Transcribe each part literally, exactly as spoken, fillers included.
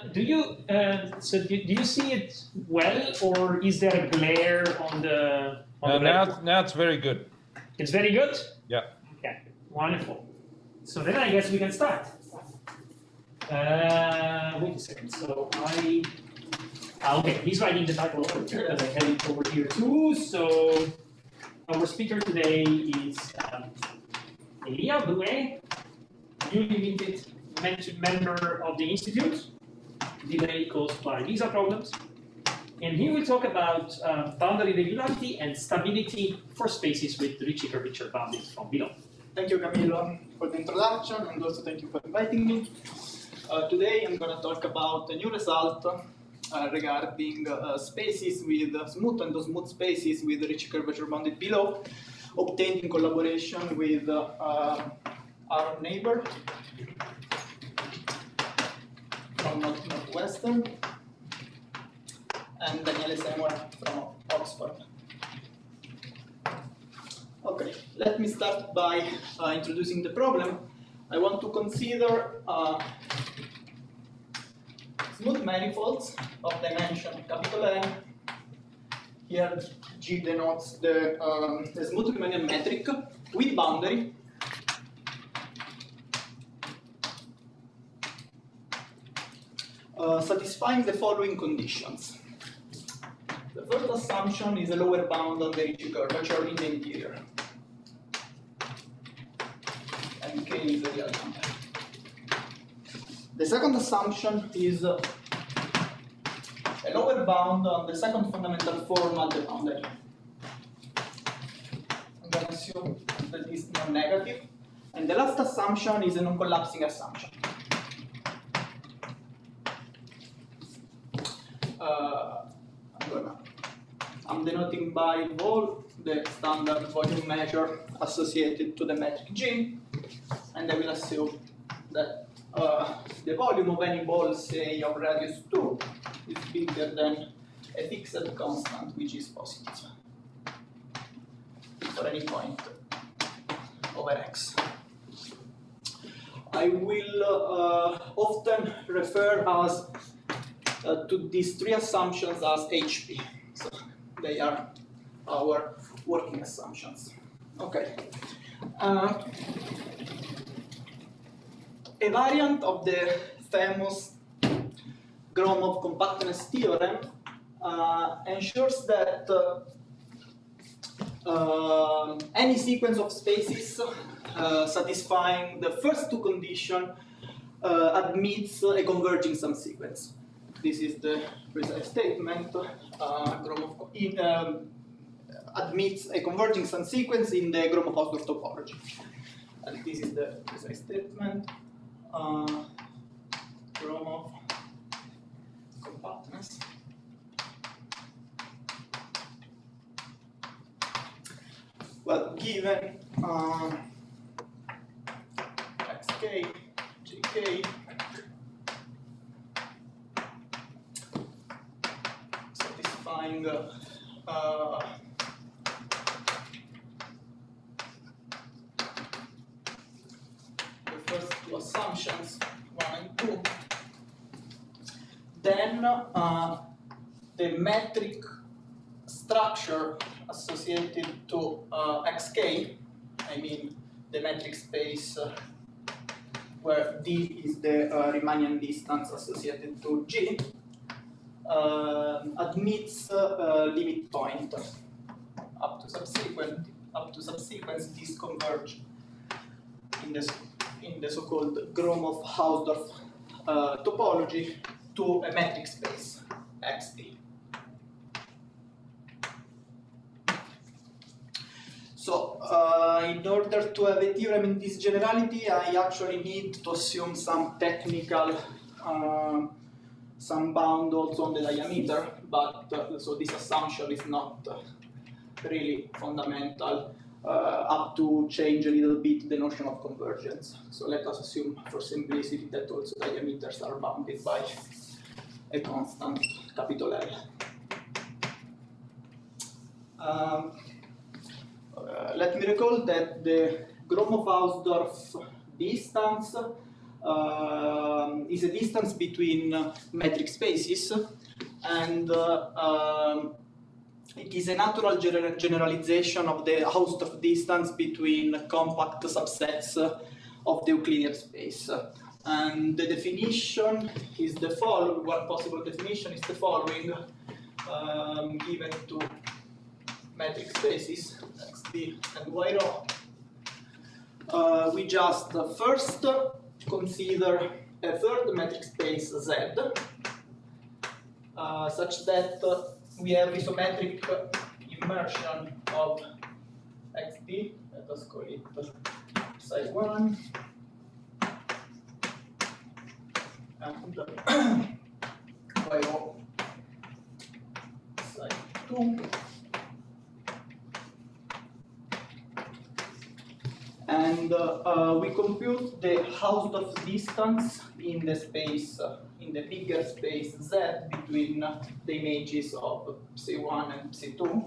do you uh, so do, do you see it well, or is there a glare on the? On Uh, the now, red? it's, now it's very good. It's very good. Yeah. Okay, wonderful. So then I guess we can start. Uh, wait a second. So I. ah, Okay, he's writing the title over here, and I have it over here too. So our speaker today is um, Elia Brouet, newly minted member of the Institute, delay caused by visa problems. And he will talk about uh, boundary regularity and stability for spaces with Ricci curvature boundaries from below. Thank you, Camillo, for the introduction, and also thank you for inviting me. Uh, today I'm going to talk about a new result uh, regarding uh, spaces with uh, smooth and smooth spaces with Ricci curvature bounded below, obtained in collaboration with uh, uh, our neighbor from North Northwestern and Daniele Semora from Oxford. Okay, let me start by uh, introducing the problem. I want to consider uh, smooth manifolds of dimension capital N. Here G denotes the, um, the smooth Riemannian metric with boundary. Uh, satisfying the following conditions. The first assumption is a lower bound on the Ricci curvature in the interior. And K is a real number. The second assumption is uh, a lower bound on the second fundamental form at the boundary. I'm going to assume that is non-negative. And the last assumption is a non-collapsing assumption. Uh, I'm, gonna, I'm denoting by vol the standard volume measure associated to the metric G, and I will assume that uh, the volume of any ball, say of radius two, is bigger than a fixed constant, which is positive for any point over x. I will uh, often refer as Uh, to these three assumptions as H P. So they are our working assumptions. Okay. Uh, a variant of the famous Gromov compactness theorem uh, ensures that uh, uh, any sequence of spaces uh, satisfying the first two conditions uh, admits a converging subsequence. This is the precise statement. Uh, Gromov in, um, admits a converging subsequence in the Gromov-Hausdorff topology. And this is the precise statement. Uh, Gromov compactness. Well, given uh, xk, jk, satisfying uh, the first two assumptions, one and two, then uh, the metric structure associated to uh, xk, I mean the metric space uh, where d is the uh, Riemannian distance associated to G, uh, admits uh, uh, limit point up to subsequent up to subsequence. These converge in the in the so-called Gromov-Hausdorff uh, topology to a metric space Xt. So, uh, in order to have a theorem in this generality, I actually need to assume some technical, uh, some bound also on the diameter, but uh, so this assumption is not uh, really fundamental, uh, up to change a little bit the notion of convergence. So let us assume for simplicity that also diameters are bounded by a constant capital L. Um, Uh, let me recall that the Gromov-Hausdorff distance um, is a distance between uh, metric spaces, and uh, um, it is a natural gener generalization of the Hausdorff distance between compact subsets uh, of the Euclidean space. And the definition is the following. One possible definition is the following, um, given to metric spaces X D and Y rho. Uh, we just uh, first uh, consider a third metric space Z, uh, such that uh, we have isometric uh, immersion of X D. Let us call it psi one. And Y rho psi two. And uh, uh, we compute the Hausdorff distance in the space, uh, in the bigger space Z between uh, the images of psi one and psi two.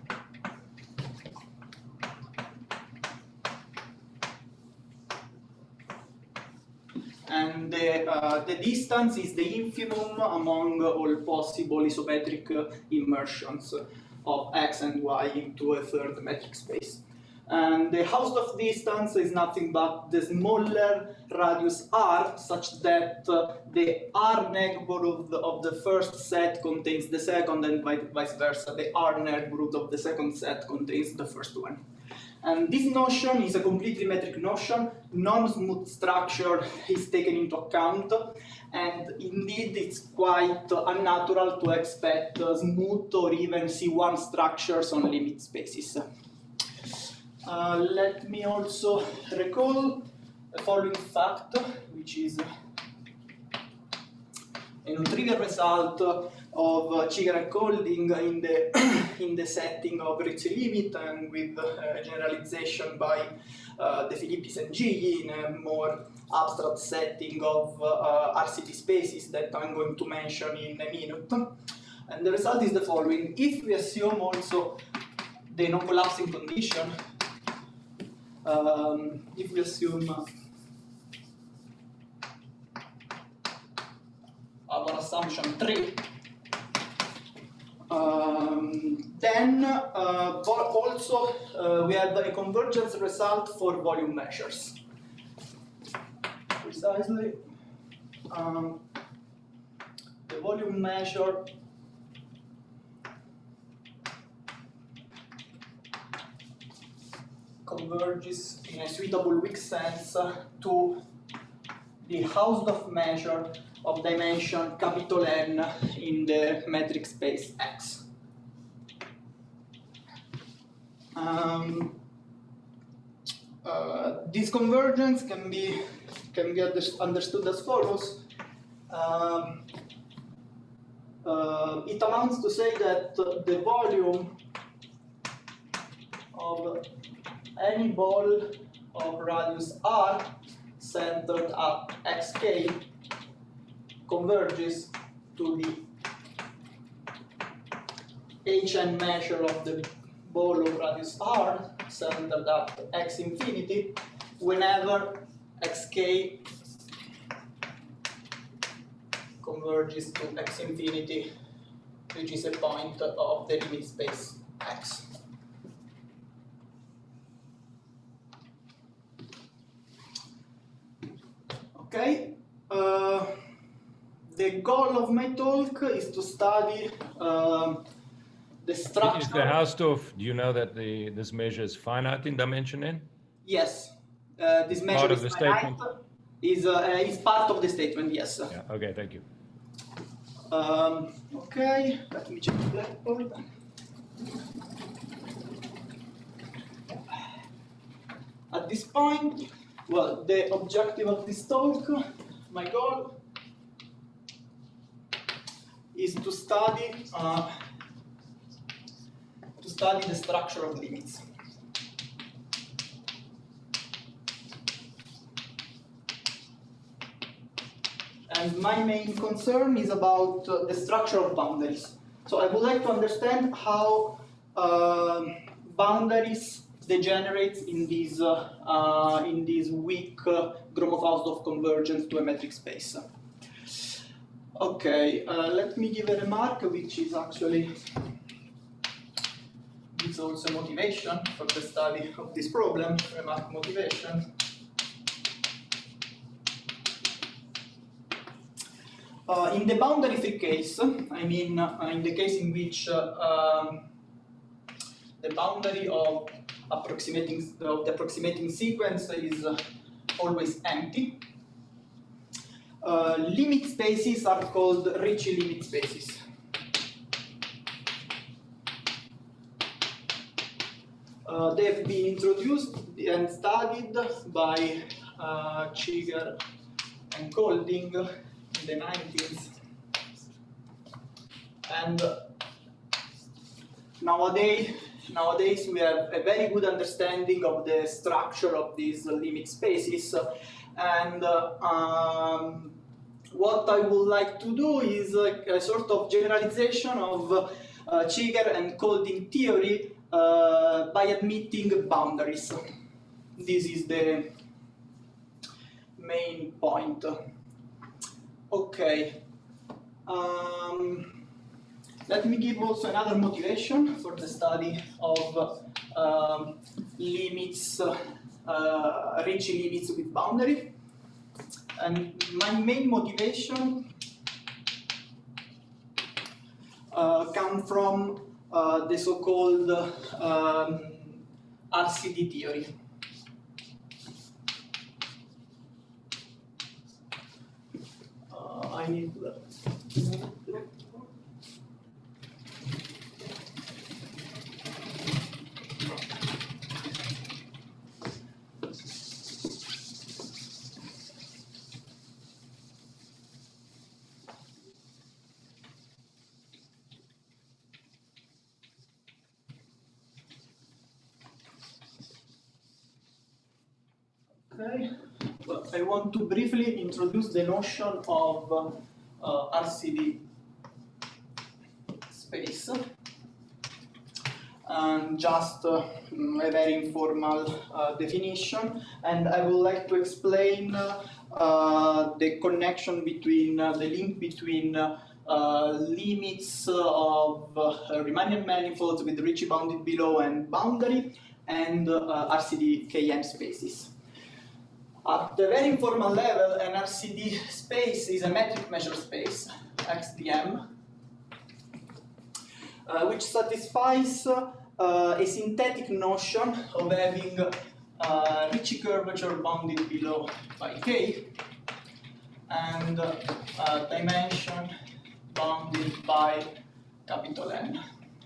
And the, uh, the distance is the infimum among all possible isometric uh, immersions of X and Y into a third metric space. And the Hausdorff distance is nothing but the smaller radius R, such that uh, the R neighborhood of the, of the first set contains the second, and vice versa, the R neighborhood of the second set contains the first one. And this notion is a completely metric notion. Non-smooth structure is taken into account, and indeed it's quite unnatural to expect uh, smooth or even C one structures on limit spaces. Uh, let me also recall the following fact, which is a non-trivial result of uh, Chigar and Colding in the in the setting of Rizzi limit, and with uh, generalization by uh, De Filippis and Gigli in a more abstract setting of uh, R C T spaces that I'm going to mention in a minute. And the result is the following: if we assume also the non-collapsing condition, um, if we assume uh, our assumption three, um, then uh, also uh, we have a convergence result for volume measures. Precisely, um, the volume measure converges in a suitable weak sense to the Hausdorff measure of dimension capital N in the metric space X. Um, uh, this convergence can be can be understood as follows. Um, uh, it amounts to say that the volume of any ball of radius r centered at xk converges to the Hn measure of the ball of radius r centered at x infinity whenever xk converges to x infinity, which is a point of the limit space X. Okay. Uh, the goal of my talk is to study uh, the structure. Is the Hausdorff, do you know that the this measure is finite in dimension n? Yes. Uh, this measure Part of is the finite. statement? Is, uh, is part of the statement, yes. Yeah, okay, thank you. Um, okay, let me check the blackboard. At this point, well, the objective of this talk, my goal, is to study uh, to study the structure of limits. And my main concern is about uh, the structure of boundaries. So I would like to understand how uh, boundaries degenerate in these uh, uh, in these weak uh, Gromov-Hausdorff convergence to a metric space. Okay, uh, let me give a remark which is actually gives also motivation for the study of this problem. Remark motivation. Uh, in the boundary free case, I mean uh, in the case in which uh, um, the boundary of approximating of the approximating sequence is uh, always empty, uh, limit spaces are called Ricci limit spaces. Uh, they have been introduced and studied by uh, Cheeger and Golding in the nineties, and nowadays, nowadays we have a very good understanding of the structure of these limit spaces, and uh, um, what I would like to do is a, a sort of generalization of uh, Cheeger and Golding theory uh, by admitting boundaries. This is the main point. Okay. Um, let me give also another motivation for the study of uh, limits, uh, Ricci limits with boundary. And my main motivation uh, comes from uh, the so-called um, R C D theory. I need to Okay, well, I want to briefly introduce the notion of uh, uh, R C D space, and just uh, a very informal uh, definition, and I would like to explain uh, uh, the connection between, uh, the link between uh, uh, limits of uh, Riemannian manifolds with Ricci bounded below and boundary, and uh, R C D K M spaces. At the very informal level, an R C D space is a metric measure space, X D M, uh, which satisfies uh, a synthetic notion of having uh, Ricci curvature bounded below by K, and uh, uh, dimension bounded by capital N.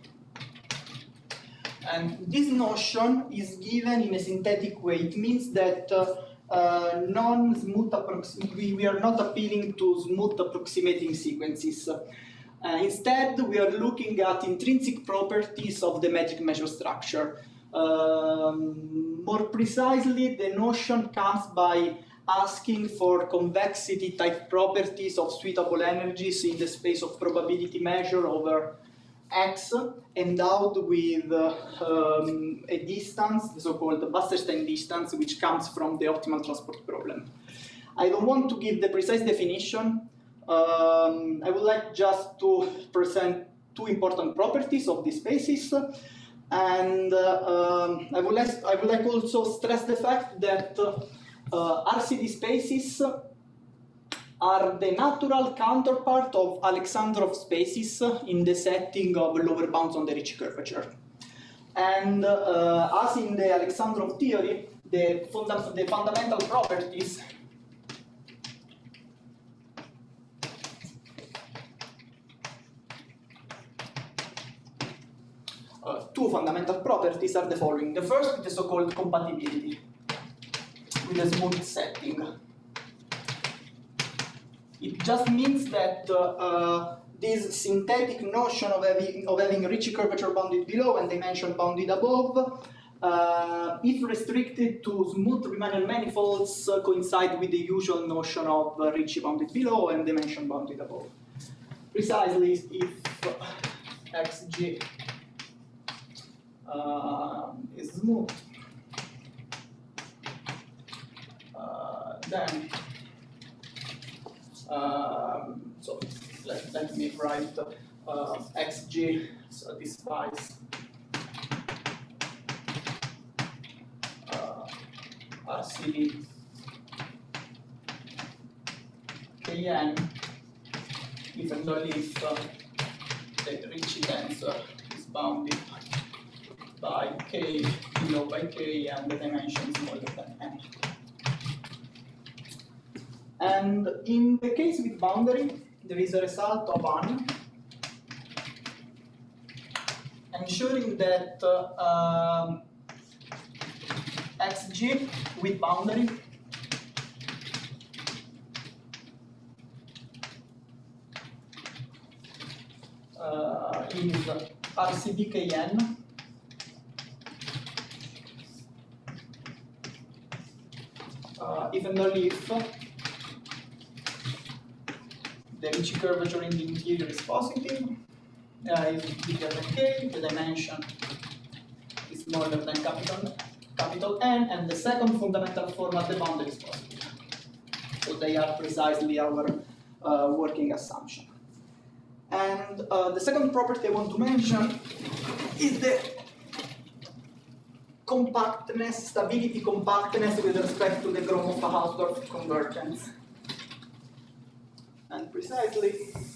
And this notion is given in a synthetic way. It means that uh, Uh, non-smooth we, we are not appealing to smooth approximating sequences. Uh, instead, we are looking at intrinsic properties of the metric measure structure. Um, more precisely, the notion comes by asking for convexity type properties of suitable energies in the space of probability measure over X, endowed with uh, um, a distance, the so-called Wasserstein distance, which comes from the optimal transport problem. I don't want to give the precise definition. Um, I would like just to present two important properties of these spaces, and uh, um, I would like I would like also stress the fact that uh, R C D spaces are the natural counterpart of Alexandrov spaces in the setting of lower bounds on the Ricci curvature. And uh, as in the Alexandrov theory, the, funda the fundamental properties uh, two fundamental properties are the following. The first is the so-called compatibility with a smooth setting. It just means that uh, uh, this synthetic notion of having, of having Ricci curvature bounded below and dimension bounded above, uh, if restricted to smooth Riemannian manifolds, uh, coincide with the usual notion of uh, Ricci bounded below and dimension bounded above. Precisely if uh, Xg uh, is smooth, uh, then um, so let, let me write uh, xg satisfies uh, R C D Kn if and only if uh, the Ricci tensor is bounded by k below by k and the dimension is smaller than n. And in the case with boundary, there is a result of one, ensuring that uh, um, xg with boundary uh, is R C D Kn uh, if and only if the Ricci curvature in the interior is positive, uh, is bigger than k, the dimension is smaller than capital, capital N, and the second fundamental form at the boundary is positive. So they are precisely our uh, working assumption. And uh, the second property I want to mention is the compactness, stability compactness with respect to the Gromov-Hausdorff convergence. And precisely,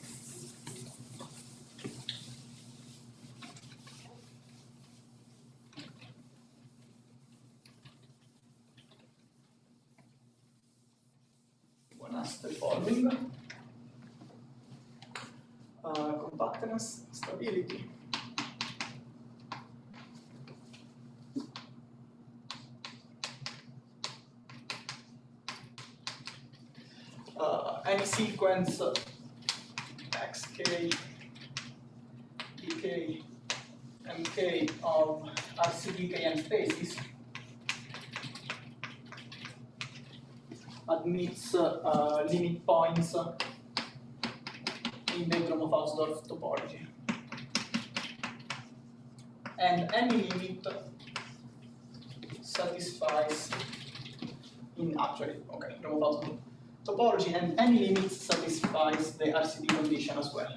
one has the following. Uh, compactness, stability. Uh, any sequence uh, xk, dk, mk of R C D Kn spaces admits uh, uh, limit points uh, in the Gromov-Hausdorff topology. And any limit satisfies in actually, okay, Gromov-Hausdorff topology, and any limit satisfies the R C D condition as well.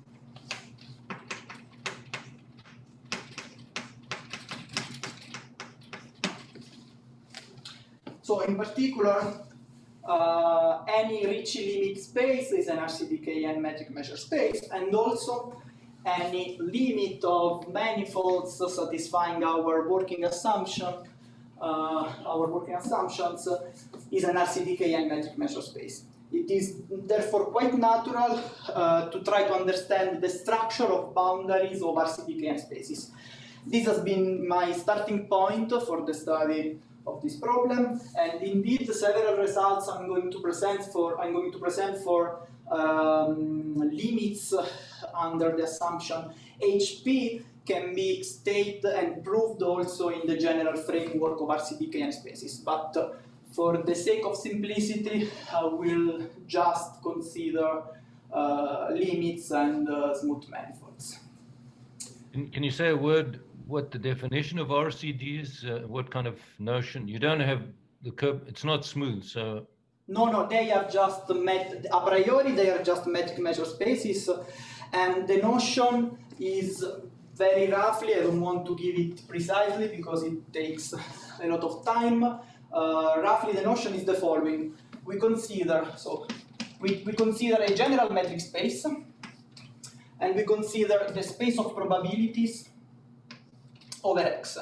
So in particular, uh, any Ricci limit space is an R C D Kn metric measure space, and also any limit of manifolds satisfying our working assumption, uh, our working assumptions, uh, is an R C D Kn metric measure space. It is therefore quite natural uh, to try to understand the structure of boundaries of R C D Kn spaces. This has been my starting point for the study of this problem, and indeed several results I'm going to present for I'm going to present for um, limits under the assumption H P can be stated and proved also in the general framework of R C D Kn spaces. But uh, for the sake of simplicity, I will just consider uh, limits and uh, smooth manifolds. Can, can you say a word what the definition of R C D is? Uh, what kind of notion? You don't have the curve, it's not smooth, so. No, no, they are just, met a priori, they are just metric measure spaces, and the notion is very roughly, I don't want to give it precisely because it takes a lot of time. Uh, roughly the notion is the following. We consider, so, we, we consider a general metric space, and we consider the space of probabilities over X.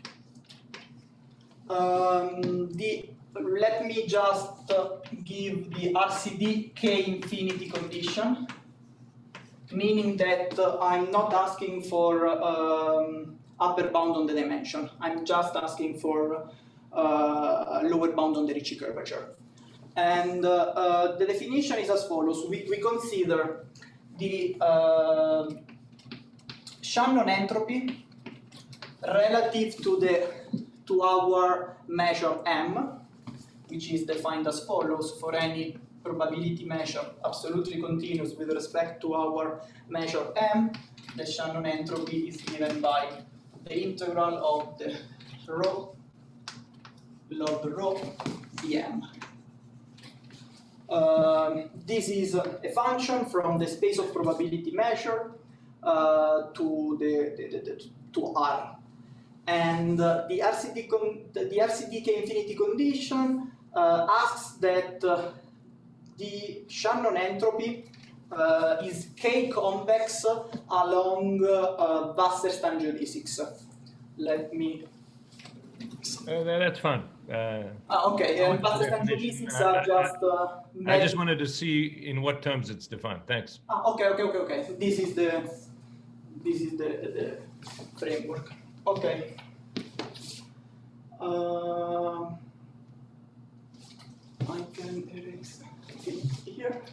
Um, the, let me just uh, give the R C D K infinity condition, meaning that uh, I'm not asking for um, upper bound on the dimension. I'm just asking for uh, lower bound on the Ricci curvature. And uh, uh, the definition is as follows. We, we consider the uh, Shannon entropy relative to the to our measure M, which is defined as follows for any probability measure absolutely continuous with respect to our measure M. The Shannon entropy is given by the integral of the rho log rho dm. Um, this is a function from the space of probability measure uh, to the, the, the, the to R, and uh, the R C D con the, the R C D K infinity condition uh, asks that uh, the Shannon entropy uh, is K convex along uh, uh, Wasserstein geodesics. Let me. Uh, that's fine. Uh, Ah, okay, and Wasserstein geodesics are just. Uh, I just wanted to see in what terms it's defined. Thanks. Ah, okay, okay, okay, okay. So this is the this is the, the framework. Okay. Uh, I can erase it here.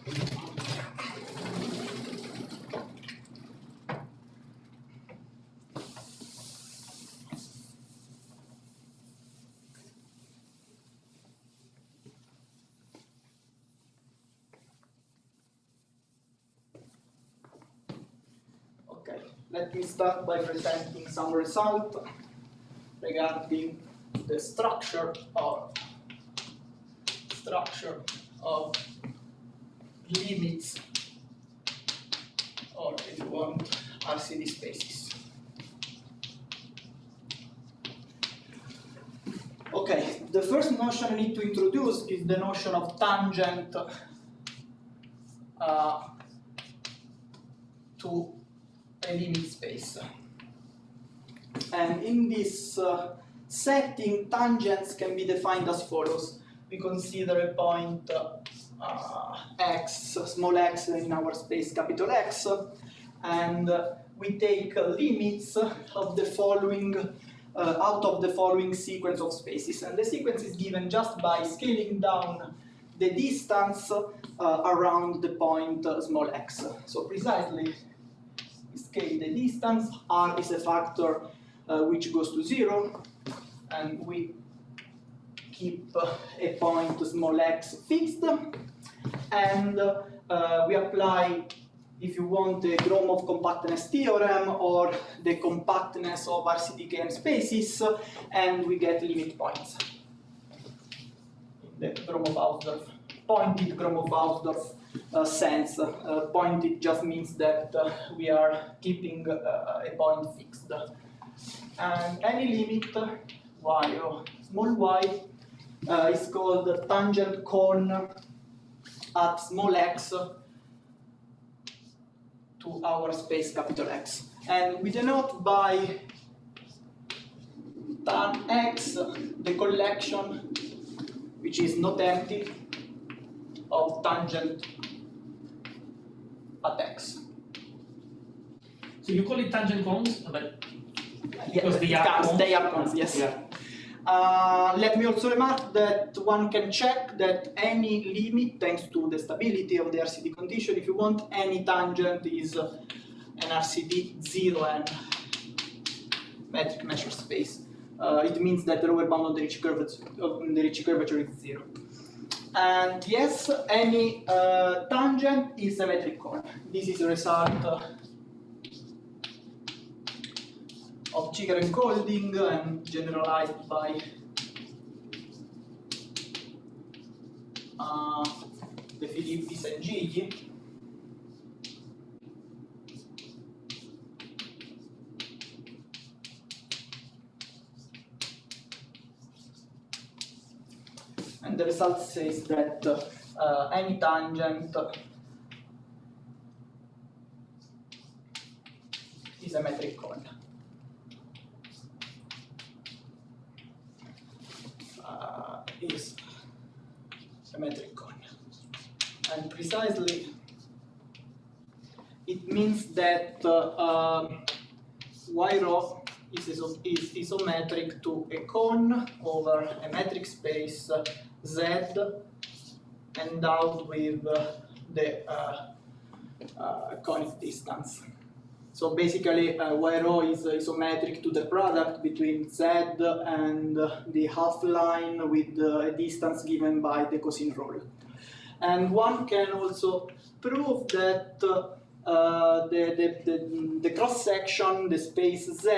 Okay, let me start by presenting some result regarding the structure of structure of limits, or if you want, R C D spaces. Okay, the first notion I need to introduce is the notion of tangent uh, to a limit space. And in this uh, setting, tangents can be defined as follows. We consider a point uh, uh, x, small x in our space capital X, and uh, we take uh, limits of the following, uh, out of the following sequence of spaces. And the sequence is given just by scaling down the distance uh, around the point uh, small x. So precisely, we scale the distance, R is a factor uh, which goes to zero, and we keep uh, a point small x fixed, and uh, uh, we apply, if you want, the Gromov compactness theorem or the compactness of R C D K M spaces, and we get limit points. The Gromov-Hausdorff, pointed Gromov-Hausdorff uh, sense. Uh, pointed just means that uh, we are keeping uh, a point fixed. And any limit y or small y uh, is called the tangent cone at small x to our space capital X. And we denote by tan x the collection, which is not empty, of tangent at x. So you call it tangent cones, but Yeah, because they are cones, cones? they are cones, yes. Yeah. Uh, let me also remark that one can check that any limit, thanks to the stability of the R C D condition, if you want, any tangent is uh, an R C D zero and metric measure space. Uh, it means that the lower bound of the Ricci curvature, of the Ricci curvature is zero. And yes, any uh, tangent is a metric cone. This is a result uh, of Chiker and Golding and generalized by uh, De Filippis and Gigli. And the result says that uh, any tangent is a metric cone. Uh, is a metric cone. And precisely, it means that uh, um, y rho is, iso is isometric to a cone over a metric space uh, Z endowed with uh, the uh, uh, conic distance. So basically, uh, y rho is isometric to the product between Z and uh, the half line with uh, a distance given by the cosine rule. And one can also prove that uh, uh, the, the, the, the cross section, the space Z,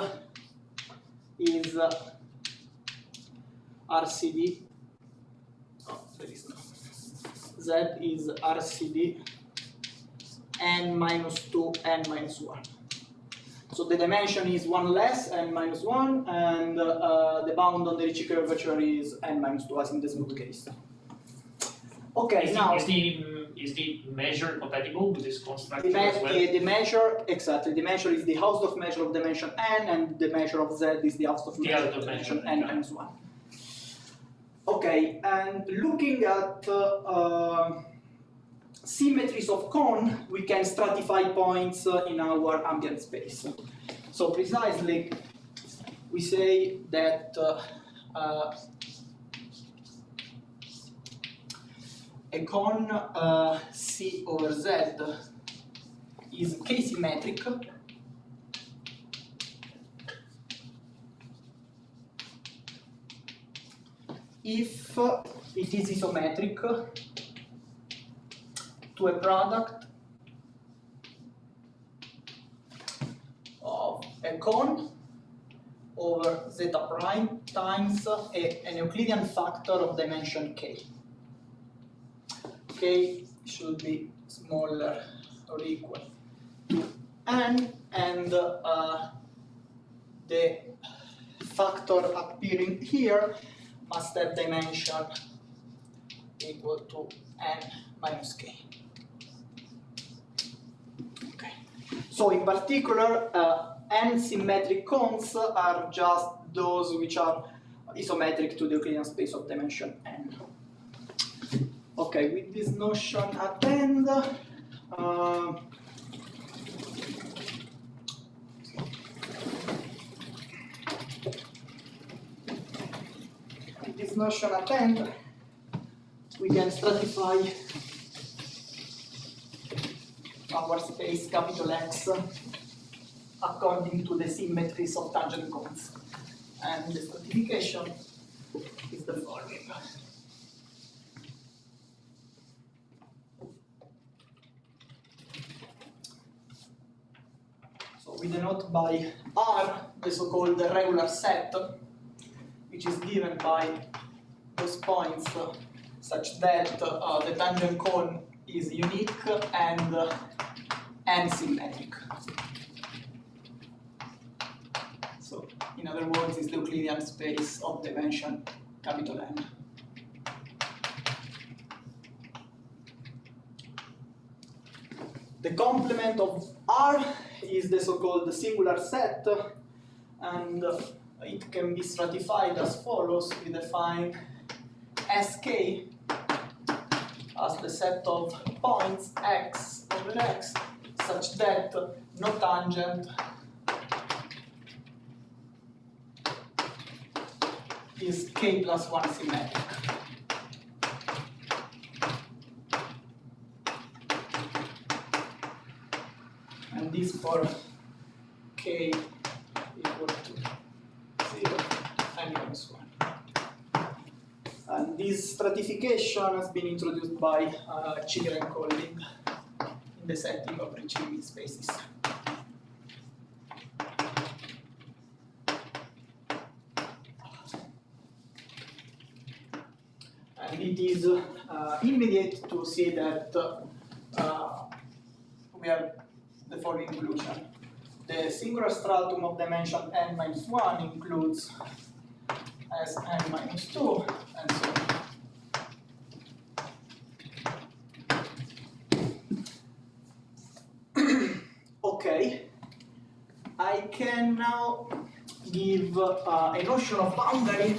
is uh, R C D. Oh, there is no. Z is R C D n minus two, n minus one. So the dimension is one less, n minus one, and uh, the bound on the Ricci curvature is n minus two, as in the smooth case. Okay, Is now the, is the is the measure compatible with this construct the, me as well? the, the measure, exactly, the measure is the Hausdorff measure of dimension n, and the measure of Z is the Hausdorff The measure of Hausdorff dimension measure, n yeah. minus one. Okay, and looking at uh, uh, symmetries of cone, we can stratify points uh, in our ambient space. So precisely, we say that uh, uh, a cone uh, C over Z is K-symmetric if uh, it is isometric to a product of a cone over zeta prime times a, an Euclidean factor of dimension k. K should be smaller or equal to n, and uh, the factor appearing here must have dimension equal to n minus k. Okay. So in particular, uh, n-symmetric cones are just those which are isometric to the Euclidean space of dimension n. Okay, with this notion at end, uh, with this notion at end, we can stratify our space capital X according to the symmetries of tangent cones. And the stratification is the following. So we denote by R the so-called regular set, which is given by those points uh, such that uh, the tangent cone is unique and uh, n-symmetric. So, in other words, it's the Euclidean space of dimension capital N. The complement of R is the so-called singular set, and uh, it can be stratified as follows. We define S K as the set of points X over X such that no tangent is K plus one symmetric. And this for K equal to zero and minus one. And this stratification has been introduced by uh, Chigger and Colling in the setting of Ricci spaces. And it is uh, immediate to see that uh, we have the following conclusion. The singular stratum of dimension n minus one includes as n minus two, and so on. Okay, I can now give uh, a notion of boundary.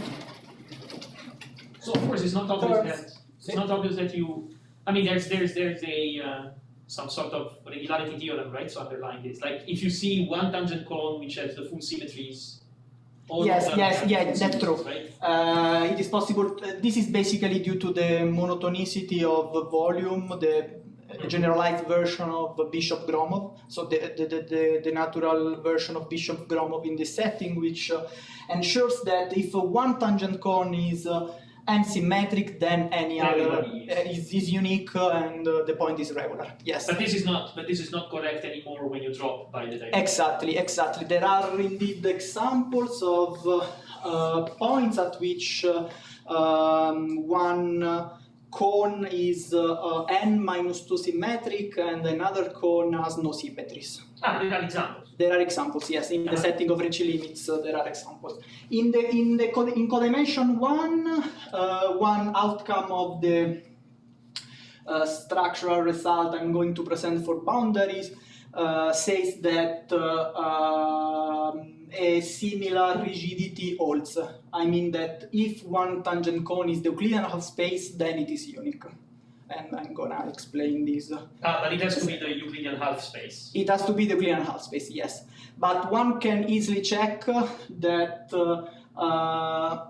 So of course it's not obvious Third. that it's not obvious that you. I mean, there's there's there's a uh, some sort of regularity theorem, right? So underlying this, like if you see one tangent cone which has the full symmetries. all Yes, of them yes, have yeah, full that's symmetries, true. Right? Uh, it is possible. Uh, this is basically due to the monotonicity of volume, the generalized version of Bishop-Gromov. So the, the, the, the, the natural version of Bishop-Gromov in this setting, which uh, ensures that if uh, one tangent cone is uh, n-symmetric, then any other Everybody uh, is, is unique uh, and uh, the point is regular. Yes. But this is not. But this is not correct anymore when you drop by the dimension. Exactly, exactly. There are indeed examples of uh, uh, points at which uh, um, one uh, cone is uh, uh, n minus two symmetric and another cone has no symmetries. Ah, there are examples. There are examples, yes. In the Uh-huh. setting of Ricci limits, uh, there are examples. In the in the co in codimension one, uh, one outcome of the uh, structural result I'm going to present for boundaries uh, says that uh, um, a similar rigidity holds. I mean that if one tangent cone is the Euclidean half space, then it is unique. And I'm gonna explain this. Ah, but it has to be the Euclidean half space. It has to be the Euclidean half space, yes. But one can easily check that uh, uh,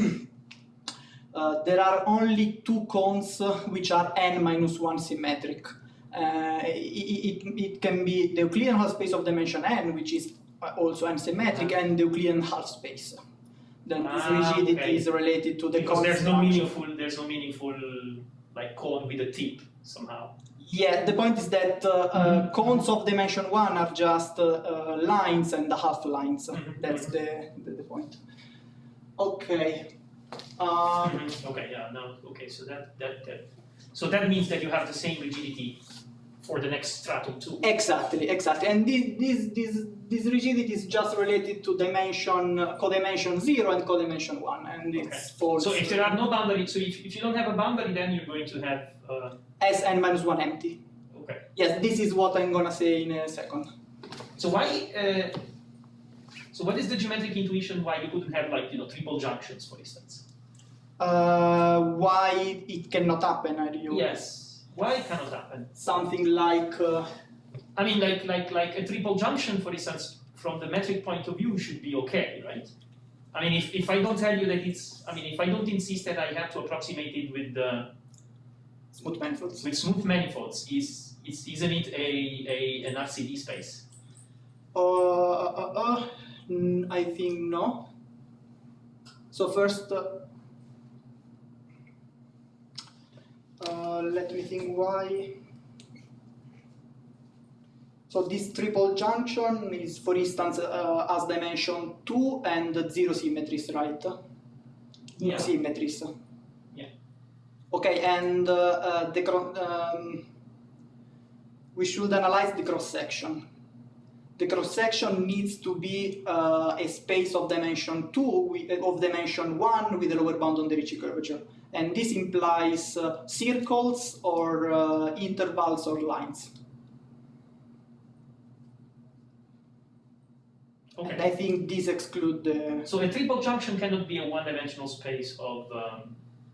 uh, there are only two cones which are n minus one symmetric. Uh, it, it, it can be the Euclidean half space of dimension n, which is also n symmetric, and the Euclidean half space. Then this Ah, rigidity okay. is related to the Because cone there's no structure. meaningful, there's no meaningful like cone with a tip somehow. Yeah, the point is that uh, uh, cones of dimension one are just uh, uh, lines and half lines. Mhm, That's mhm. the, the, the point. Okay. Um, Mhm. Okay, yeah, no, okay, so that, that, that, so that means that you have the same rigidity for the next stratum too. Exactly, exactly. And this, this, this, this rigidity is just related to dimension, codimension zero and codimension one, and it's Okay. false. So if there are no boundaries, so if, if you don't have a boundary, then you're going to have, uh, S n minus one empty. okay. Yes, this is what I'm gonna say in a second. So why, uh, so what is the geometric intuition why you couldn't have like, you know, triple junctions, for instance? Uh, why it cannot happen, are you? Yes. Why it cannot happen? Something like, uh, I mean, like, like, like a triple junction, for instance, from the metric point of view should be okay, right? I mean, if, if I don't tell you that it's, I mean, if I don't insist that I have to approximate it with the, smooth manifolds. with smooth manifolds, is, is isn't it a, a an R C D space? Uh, uh, uh, mm, I think no. So first, uh, uh, let me think why. So this triple junction is, for instance, uh, has dimension two and zero symmetries, right? Yeah. No symmetries. Yeah. Okay, and uh, uh, the cro- um, we should analyze the cross section. The cross section needs to be uh, a space of dimension two with, of dimension one with a lower bound on the Ricci curvature, and this implies uh, circles or uh, intervals or lines. Okay. And I think these exclude the. So a triple junction cannot be a one-dimensional space of, um,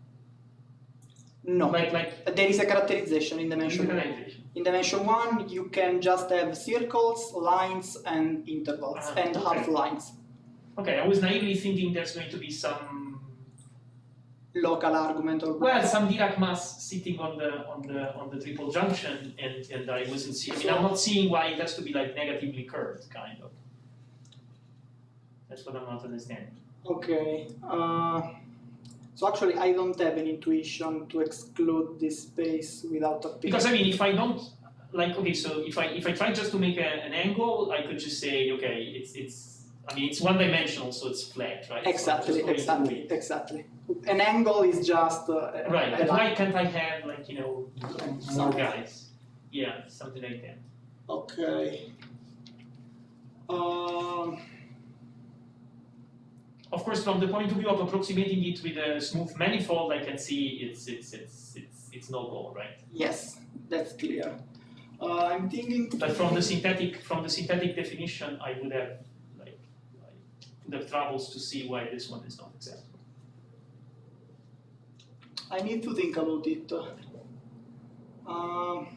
No, like, like, there is a characterization in dimension one. synchronization. In dimension one, you can just have circles, lines, and intervals, Ah, and okay. half lines. Okay, I was naively thinking there's going to be some, Local argument or well, some Dirac mass sitting on the on the on the triple junction, and and I wasn't seeing. I mean, I'm not seeing why it has to be like negatively curved, kind of. That's what I'm not understanding. Okay. Uh, so actually, I don't have an intuition to exclude this space without a picture. Because I mean, if I don't like, okay, so if I if I try just to make a, an angle, I could just say, okay, it's it's. I mean, it's one dimensional, so it's flat, right? Exactly, So I'm just going to exactly, it. exactly. An angle is just uh, a- Right, a but line. why can't I have like, you know, more Something. guys? Yeah, something like that. Okay. Um, Of course, from the point of view of approximating it with a smooth manifold, I can see it's it's it's it's it's no goal, right? yes, that's clear. Uh, I'm thinking. But from the synthetic from the synthetic definition, I would have like I would have troubles to see why this one is not acceptable. I need to think about it. Um,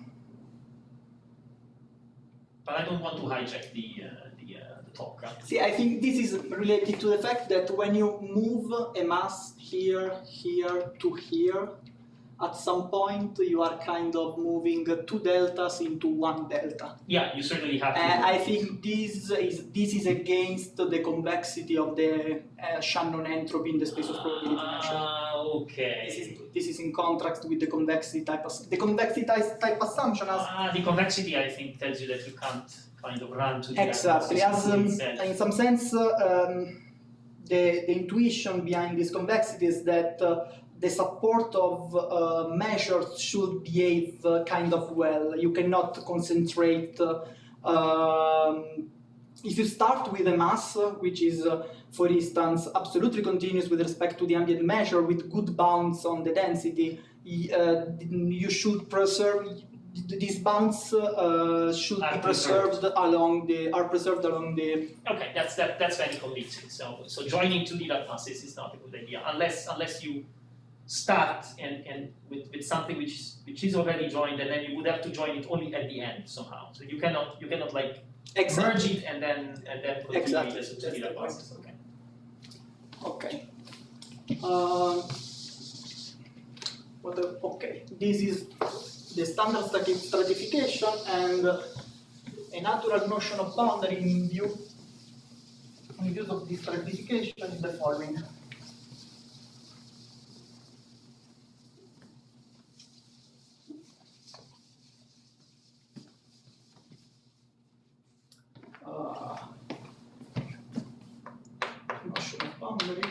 But I don't want to hijack the uh, the uh, the talk. Huh? See, I think this is related to the fact that when you move a mass here, here to here, at some point you are kind of moving two deltas into one delta. Yeah, you certainly have to. And I think this is this is against the complexity of the uh, Shannon entropy in the space of probability dimension. Ah, okay. This is this is in contrast with the convexity type as- the convexity type type assumption as Ah, the convexity, I think, tells you that you can't kind of run to the exactly axis as um, itself. in some sense uh, um, the the intuition behind this convexity is that uh, the support of uh, measures should behave uh, kind of well. You cannot concentrate. Uh, um, if you start with a mass, uh, which is, uh, for instance, absolutely continuous with respect to the ambient measure with good bounds on the density, uh, you should preserve these bounds uh, should Are be preserved preserved. along the are preserved along the. Okay, that's that, that's very convincing. So so joining two Dirac masses is not a good idea unless unless you start and, and with, with something which is which is already joined, and then you would have to join it only at the end somehow. So you cannot you cannot like Exactly. merge it and then and then continue Exactly. it as a two That's the Dirac point. masses. Okay. Okay. Um, what the, okay. This is the standard strati- stratification, and uh, a natural notion of boundary in view in use of this stratification is the following. Uh, notion of boundary.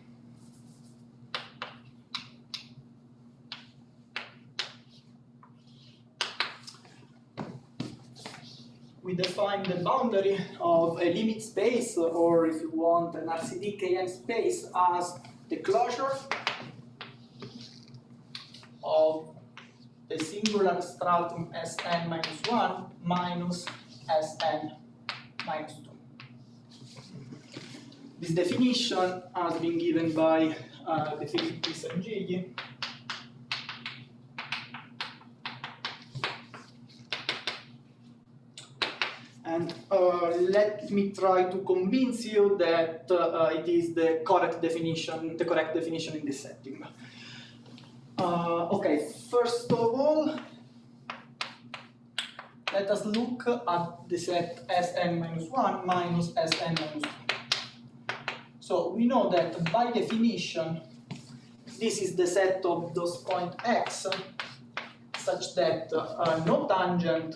We define the boundary of a limit space, or if you want an R C D K N space, as the closure of the singular stratum Sn minus one minus Sn minus two. This definition has been given by uh, De Filippis and Gigli. And uh, let me try to convince you that uh, it is the correct definition, the correct definition in this setting. Uh, okay, first of all, let us look at the set Sn minus one minus Sn minus two. So we know that by definition, this is the set of those point x such that uh, no tangent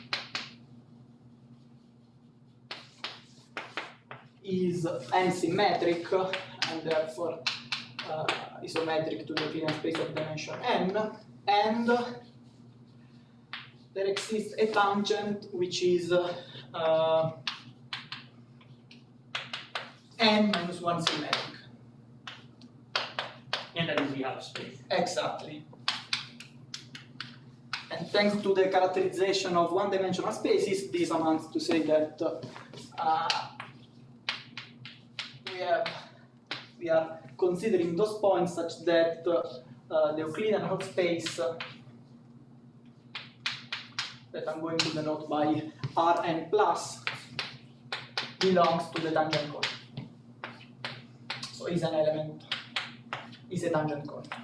is n-symmetric and therefore uh, isometric to the Euclidean space of dimension n, and there exists a tangent which is uh, uh, n minus one symmetric. And that is the half space. Exactly. And thanks to the characterization of one-dimensional spaces, this amounts to say that uh, we have we are considering those points such that uh, uh, the Euclidean half space uh, that I'm going to denote by Rn plus belongs to the tangent coordinate. So is an element, is a tangent coordinate.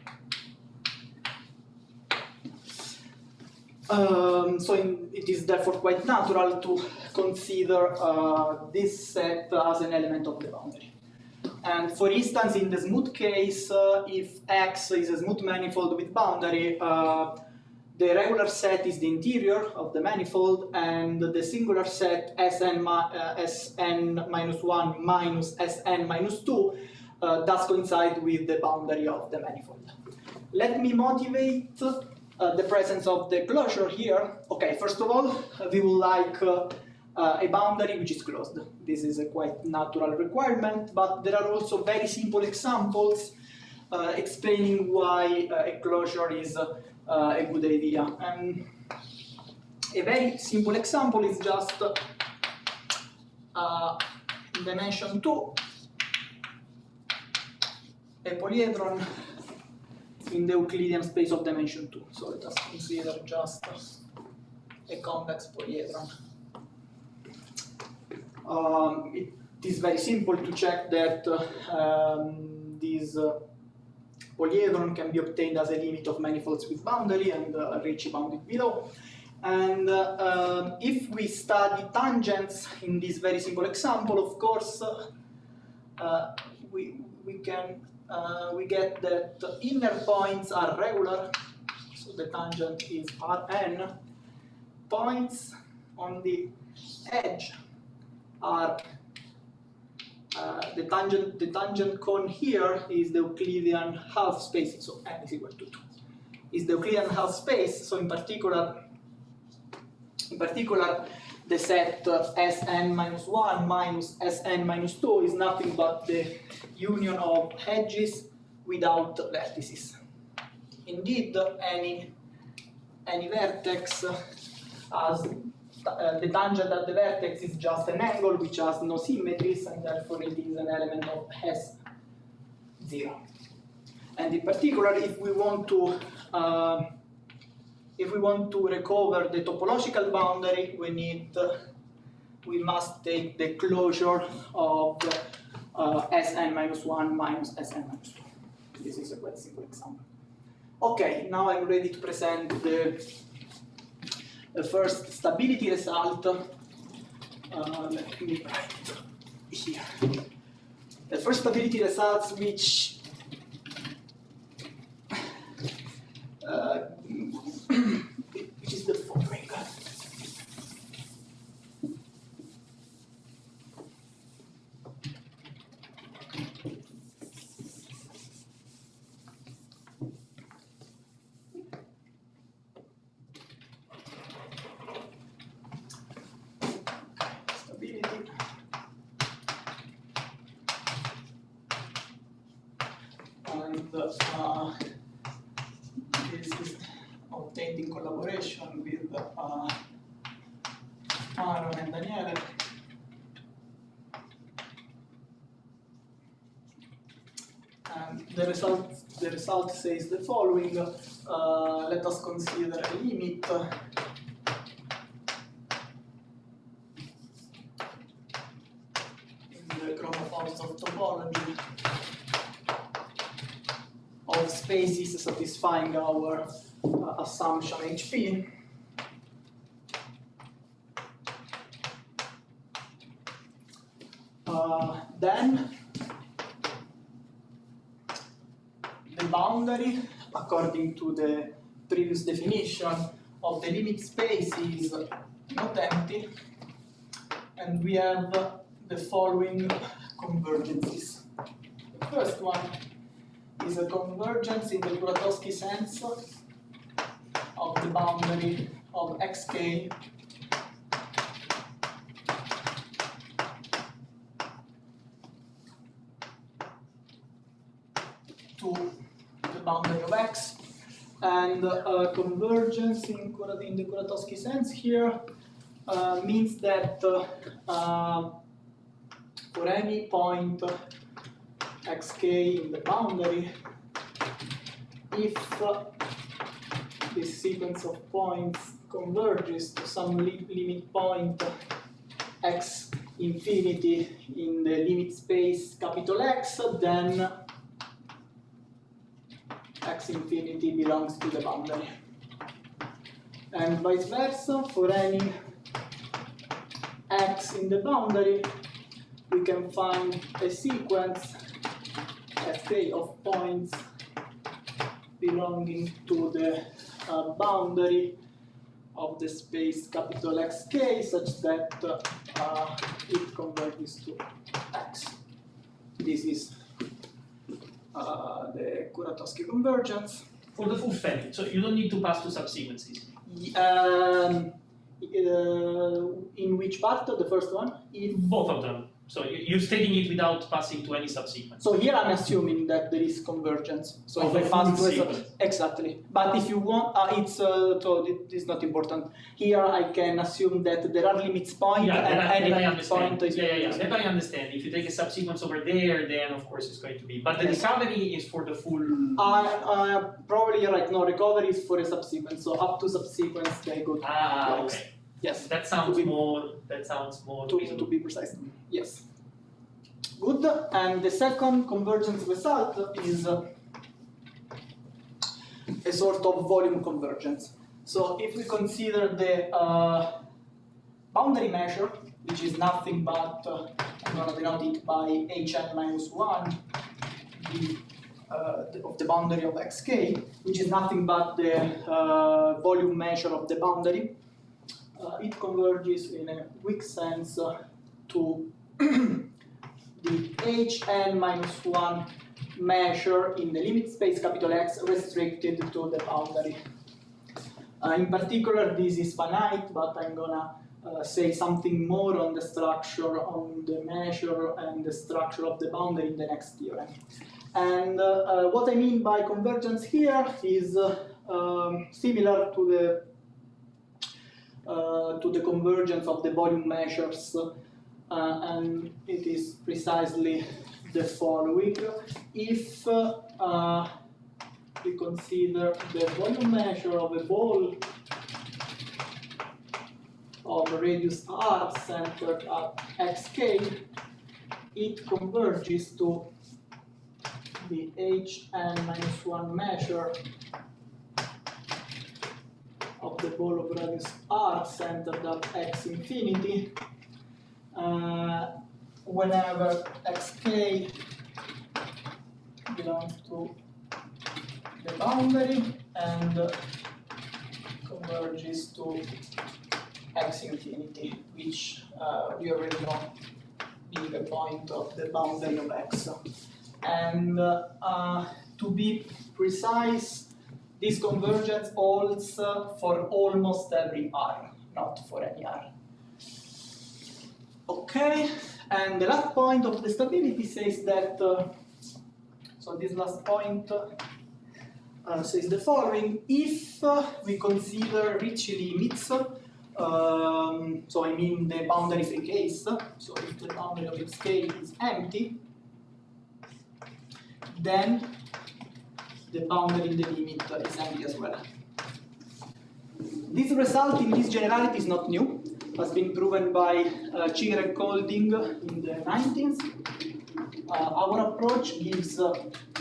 Um, so in, it is therefore quite natural to consider uh, this set as an element of the boundary. And for instance, in the smooth case, uh, if X is a smooth manifold with boundary, uh, the regular set is the interior of the manifold, and the singular set Sn, uh, Sn minus one minus Sn minus two uh, does coincide with the boundary of the manifold. Let me motivate Uh, the presence of the closure here. Okay, first of all, uh, we would like uh, uh, a boundary which is closed. This is a quite natural requirement, but there are also very simple examples uh, explaining why uh, a closure is uh, uh, a good idea. And a very simple example is just uh, dimension two, a polyhedron in the Euclidean space of dimension two. So let us consider just a convex polyhedron. Um, it is very simple to check that uh, um, this uh, polyhedron can be obtained as a limit of manifolds with boundary, and uh, Ricci bounded below. And uh, um, if we study tangents in this very simple example, of course, uh, uh, we, we can Uh, we get that the inner points are regular, so the tangent is Rn. Points on the edge are uh, the tangent, the tangent cone here is the Euclidean half space, so n is equal to two. Is the Euclidean half space, so in particular, in particular, the set uh, Sn minus one minus Sn minus two is nothing but the union of edges without vertices. Indeed, any any vertex uh, has uh, the tangent at the vertex is just an angle which has no symmetries, and therefore it is an element of S zero. And in particular, if we want to uh, if we want to recover the topological boundary, we need uh, we must take the closure of uh, Sn minus one minus Sn minus two. This is a quite simple example. Okay, now I'm ready to present the, the first stability result. Uh, let me write it here. The first stability results which uh, which is the following. And uh, this is obtained in collaboration with uh, Aaron and Daniele. And the result, the result says the following. Uh, let us consider a limit in the chromophores of topology of spaces satisfying our uh, assumption H P. Uh, then the boundary, according to the previous definition of the limit space, is not empty, and we have the following convergences. The first one is a convergence in the Kuratowski sense of the boundary of xk to the boundary of x, and uh, convergence in, Kurat in the Kuratowski sense here uh, means that uh, uh, for any point xk in the boundary, if uh, this sequence of points converges to some li limit point x infinity in the limit space capital X, then x infinity belongs to the boundary. And vice versa, for any x in the boundary, we can find a sequence Fk of points belonging to the uh, boundary of the space capital Xk, such that uh, uh, it converges to X. This is uh, the Kuratowski convergence. For the full family, so you don't need to pass to subsequences. Um, uh, in which part? The first one? If Both of them. So you- you're stating it without passing to any subsequence. So here I'm assuming that there is convergence. So Of if the I pass full to a sub- sequence. exactly. But if you want, uh, it's uh, so it is not important. Here I can assume that there are limits point Yeah, and that I, any that I limit understand. point is Yeah, yeah, yeah. That I understand. If you take a subsequence over there, then of course it's going to be. But the Yes. recovery is for the full. Uh, uh, probably you're right. No, recovery is for a subsequence. So up to subsequence they go to Ah, X. okay. Yes. That sounds To be- more. That sounds more To, to reasonable. be precise. Yes. Good. And the second convergence result is uh, a sort of volume convergence. So if we consider the uh, boundary measure, which is nothing but, uh, I'm going to denote it by Hn minus one, the, uh, the, of the boundary of xk, which is nothing but the uh, volume measure of the boundary, uh, it converges in a weak sense uh, to the Hn minus one measure in the limit space capital X restricted to the boundary. Uh, in particular, this is finite, but I'm gonna uh, say something more on the structure, on the measure and the structure of the boundary in the next theorem. And uh, uh, what I mean by convergence here is uh, um, similar to the uh, to the convergence of the volume measures, uh, and it is precisely the following. If uh, uh, we consider the volume measure of a ball of radius r centered at xk, it converges to the Hn minus one measure of the ball of radius r centered at x infinity uh, whenever xk belongs to the boundary and uh, converges to x infinity, which uh, we already know being a point of the boundary of x. And uh, uh, to be precise, this convergence holds uh, for almost every r, not for any r. Okay, and the last point of the stability says that, uh, so this last point uh, uh, says the following: if uh, we consider Ricci limits, um, so I mean the boundary free case, so if the boundary of xk is empty, then the boundary in the limit is empty as well. This result in this generality is not new. It has been proven by uh, Chigger and Kolding in the nineties. Uh, our approach gives uh,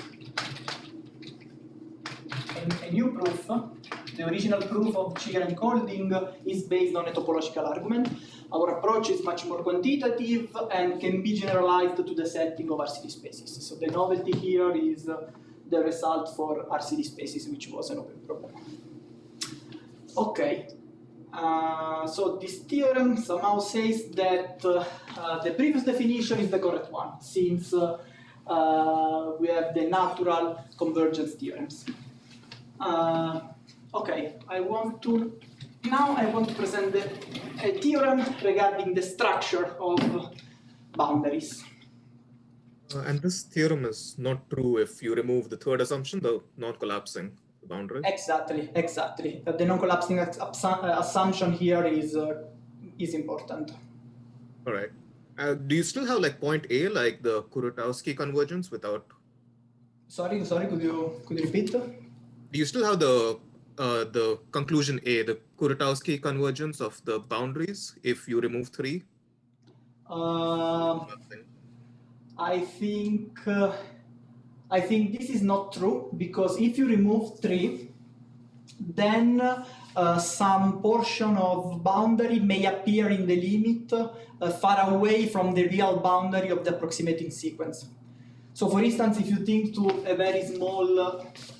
a, a new proof. The original proof of Chigger and Kolding is based on a topological argument. Our approach is much more quantitative and can be generalized to the setting of R C D spaces. So the novelty here is uh, the result for R C D spaces, which was an open problem. Okay, uh, so this theorem somehow says that uh, uh, the previous definition is the correct one, since uh, uh, we have the natural convergence theorems. Uh, okay, I want to now I want to present the, a theorem regarding the structure of boundaries. Uh, and this theorem is not true if you remove the third assumption, the non-collapsing boundary. Exactly, exactly. Uh, the non-collapsing assumption here is uh, is important. All right. Uh, do you still have like point A, like the Kuratowski convergence without? Sorry, sorry. Could you could you repeat? Do you still have the uh, the conclusion A, the Kuratowski convergence of the boundaries if you remove three? Uh, I think. Uh, I think this is not true, because if you remove three, then uh, some portion of boundary may appear in the limit uh, far away from the real boundary of the approximating sequence. So for instance, if you think to a very small, uh,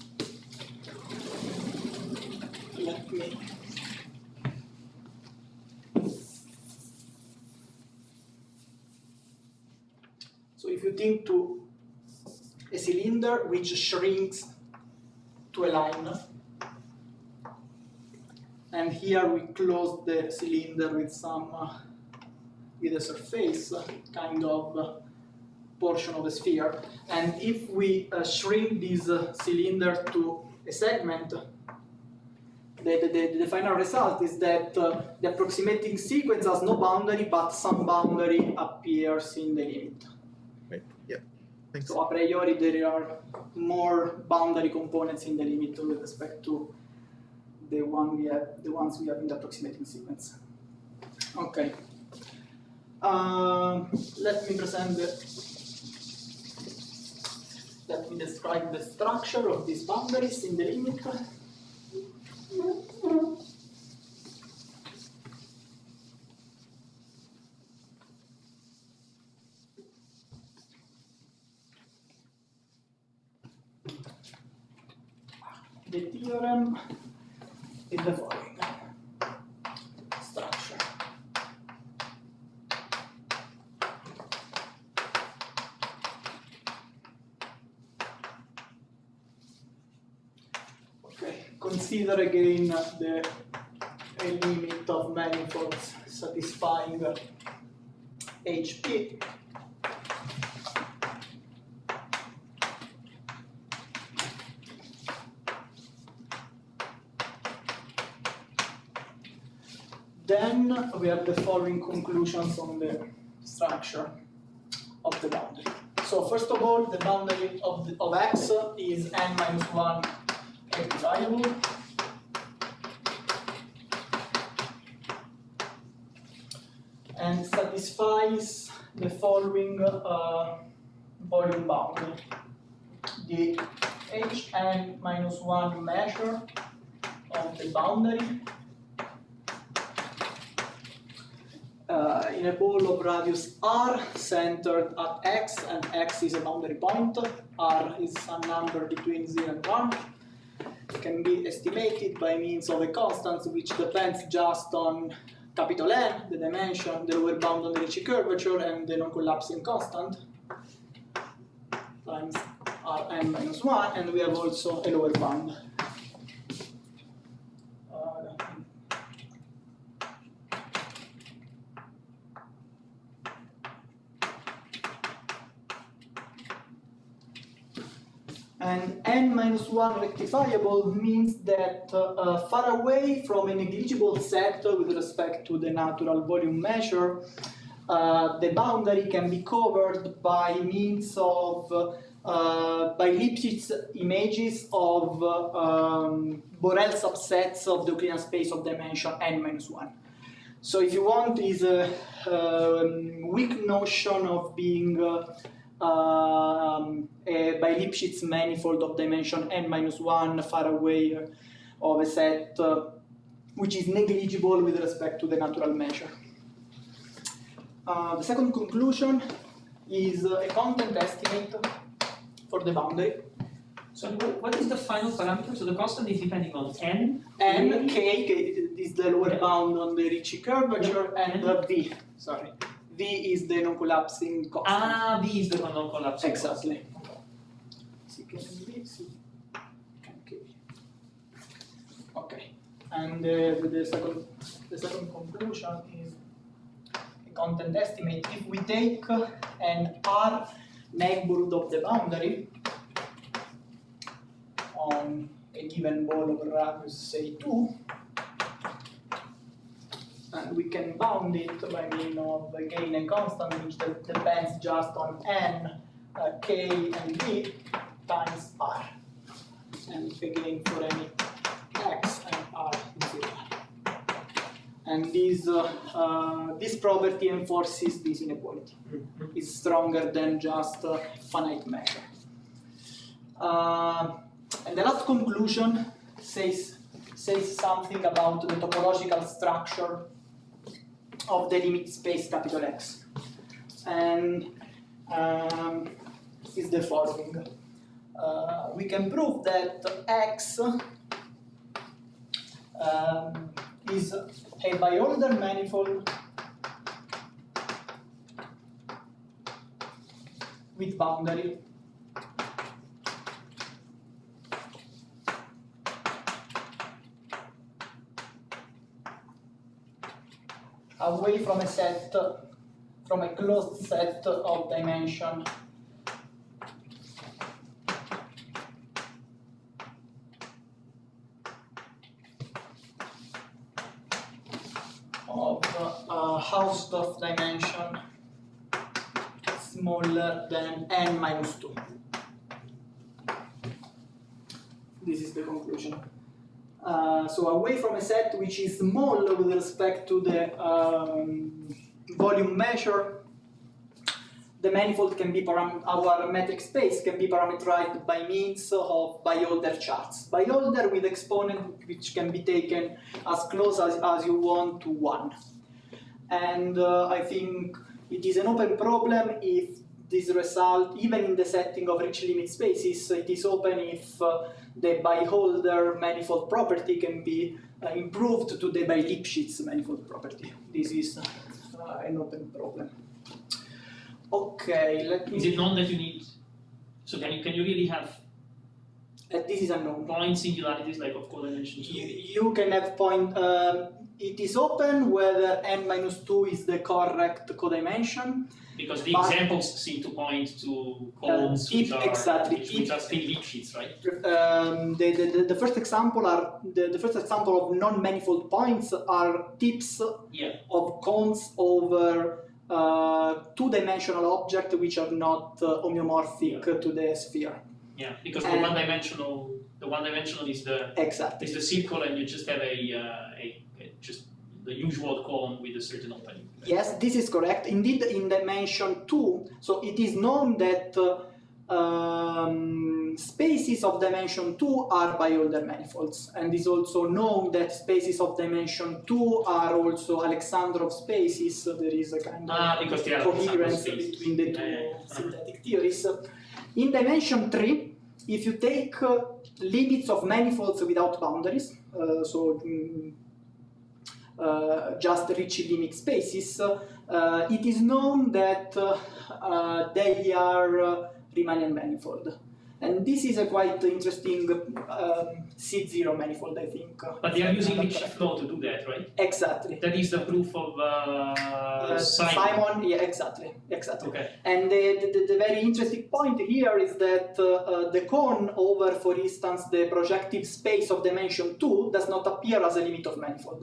let me, so if you think to a cylinder which shrinks to a line, and here we close the cylinder with some uh, with a surface, uh, kind of uh, portion of a sphere, and if we uh, shrink this uh, cylinder to a segment, the, the, the final result is that uh, the approximating sequence has no boundary, but some boundary appears in the limit. Right. Yeah. Thanks. So a priori there are more boundary components in the limit with respect to the one we have, the ones we have in the approximating sequence. Okay. Um, let me present the. Let me describe the structure of these boundaries in the limit. The theorem is the following structure. consider again the a limit of manifolds satisfying H P. Then we have the following conclusions on the structure of the boundary. So first of all, the boundary of, the, of X is n minus one rectifiable. And satisfies the following uh, volume boundary. The Hn minus one measure of the boundary uh, in a ball of radius r centered at x, and x is a boundary point, r is some number between zero and one, can be estimated by means of a constant which depends just on capital N, the dimension, the lower bound on the Ricci curvature, and the non-collapsing constant times Rn minus one, and we have also a lower bound. Uh, And n minus one rectifiable means that uh, uh, far away from a negligible set with respect to the natural volume measure, uh, the boundary can be covered by means of uh, by Lipschitz images of uh, um, Borel subsets of the Euclidean space of dimension n minus one. So if you want, is a um, weak notion of being uh, Um, a, by Lipschitz manifold of dimension n minus one far away uh, of a set uh, which is negligible with respect to the natural measure. Uh, the second conclusion is uh, a content estimate for the boundary. So what is the final parameter? So the constant is depending on n. N, k, k is the lower Yeah. bound on the Ricci curvature, Yeah. and uh, v, sorry. V is the non-collapsing constant. Ah, V is the non-collapsing. Exactly. C K and V, C and K. Okay. And uh, the second, the second conclusion is a content estimate. If we take uh, an R neighborhood of the boundary on a given ball of radius, say two, and we can bound it by means of again a constant which de depends just on n, uh, k, and v times r, and again for any x and r is zero. And this uh, uh, this property enforces this inequality. Mm-hmm. It's stronger than just a finite measure. Uh, and the last conclusion says says something about the topological structure of the limit space capital X, and um, is the following. Uh, we can prove that X um, is a Biorder manifold with boundary away from a set, from a closed set of dimension of uh, Hausdorff dimension smaller than n minus two. This is the conclusion. Uh, so away from a set which is small with respect to the um, volume measure, the manifold can be param our metric space can be parameterized by means of Biorder charts. Biorder with exponent which can be taken as close as, as you want to one. And uh, I think it is an open problem if this result, even in the setting of rich limit spaces, it is open if uh, the Biorder manifold property can be uh, improved to the by Lipschitz manifold property. This is uh, an open problem. Okay, let me... Is it known that you need, so can you, can you really have Uh, this is unknown. Point singularities like of codimension You, two. you can have point. Um, it is open whether n minus two is the correct codimension. Because the But- examples seem to point to cones Uh, which if- are exactly, which, which if- are still Lieb sheets, right? Um, the, the, the- the first example are the, the first example of non-manifold points are tips Yeah. of cones over uh, two-dimensional objects which are not uh, homeomorphic Yeah. to the sphere. Yeah. Because the And- one dimensional the one dimensional is the Exactly. is the circle and you just have a, uh, a, a just the usual cone with a certain opening. Yes, this is correct. Indeed, in dimension two, so it is known that uh, um, spaces of dimension two are Biolder manifolds, and it is also known that spaces of dimension two are also Alexandrov spaces. So there is a kind of Ah, because they are Alexandrov coherence spaces. between the two Yeah, yeah, yeah. synthetic theories. In dimension three, if you take uh, limits of manifolds without boundaries, uh, so mm, uh, just Ricci limit spaces, uh, it is known that uh, uh, they are uh, Riemannian manifold. And this is a quite interesting um, C zero manifold, I think. But they are using Correct. Ricci flow to do that, right? Exactly. That is the proof of uh, Uh, Simon. Simon, yeah, exactly, exactly. Okay. And the, the, the very interesting point here is that uh, uh, the cone over, for instance, the projective space of dimension two does not appear as a limit of manifold.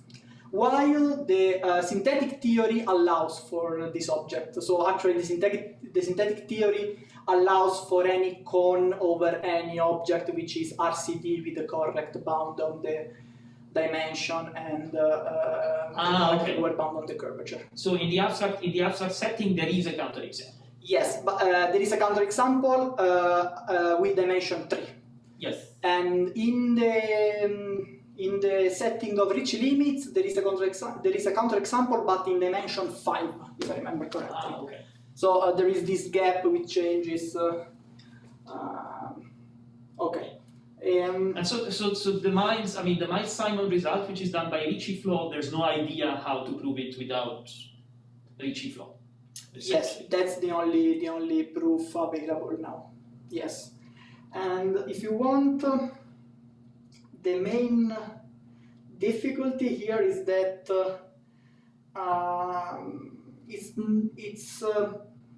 While the uh, synthetic theory allows for this object. So actually the synthetic, the synthetic theory allows for any cone over any object which is R C D with the correct bound on the dimension and uh, uh, Ah, okay. were bound on the curvature. So in the abstract in the abstract setting there is a counterexample. Yes, but uh, there is a counterexample uh, uh, with dimension three. Yes. And in the um, in the setting of Ricci limits, there is a counterexample. There is a counterexample, but in dimension five, if I remember correctly. Ah, okay. So uh, there is this gap which changes. Uh, uh, okay. Um, And so, so, so the Miles, I mean, the Miles Simon result, which is done by Ricci flow, there's no idea how to prove it without Ricci flow. Yes, that's the only the only proof available now. Yes, and if you want, uh, the main difficulty here is that uh, um, it's it's uh,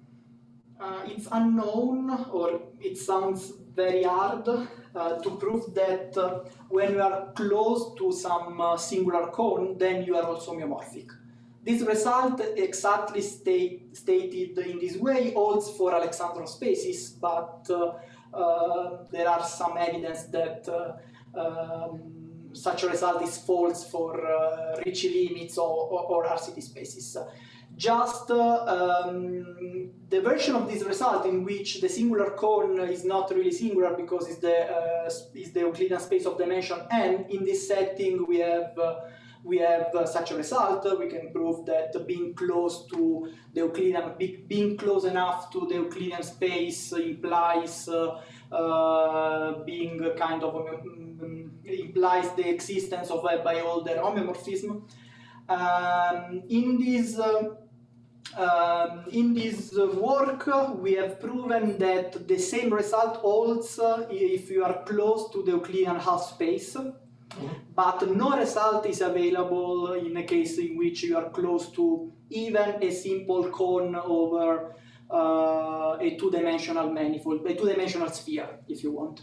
uh, it's unknown, or it sounds very hard uh, to prove that uh, when you are close to some uh, singular cone, then you are also homeomorphic. This result, exactly state, stated in this way, holds for Alexandrov spaces, but uh, uh, there are some evidence that uh, um, such a result is false for uh, Ricci limits or, or, or R C D spaces. Just uh, um, the version of this result in which the singular cone is not really singular because it's the, uh, is the Euclidean space of dimension n. In this setting, we have uh, we have uh, such a result. We can prove that being close to the Euclidean, be, being close enough to the Euclidean space implies uh, uh, being a kind of um, implies the existence of a Biolder homeomorphism. Um, in this uh, um, in this uh, work, uh, we have proven that the same result holds uh, if you are close to the Euclidean half space. But no result is available in a case in which you are close to even a simple cone over uh, a two-dimensional manifold, a two-dimensional sphere, if you want.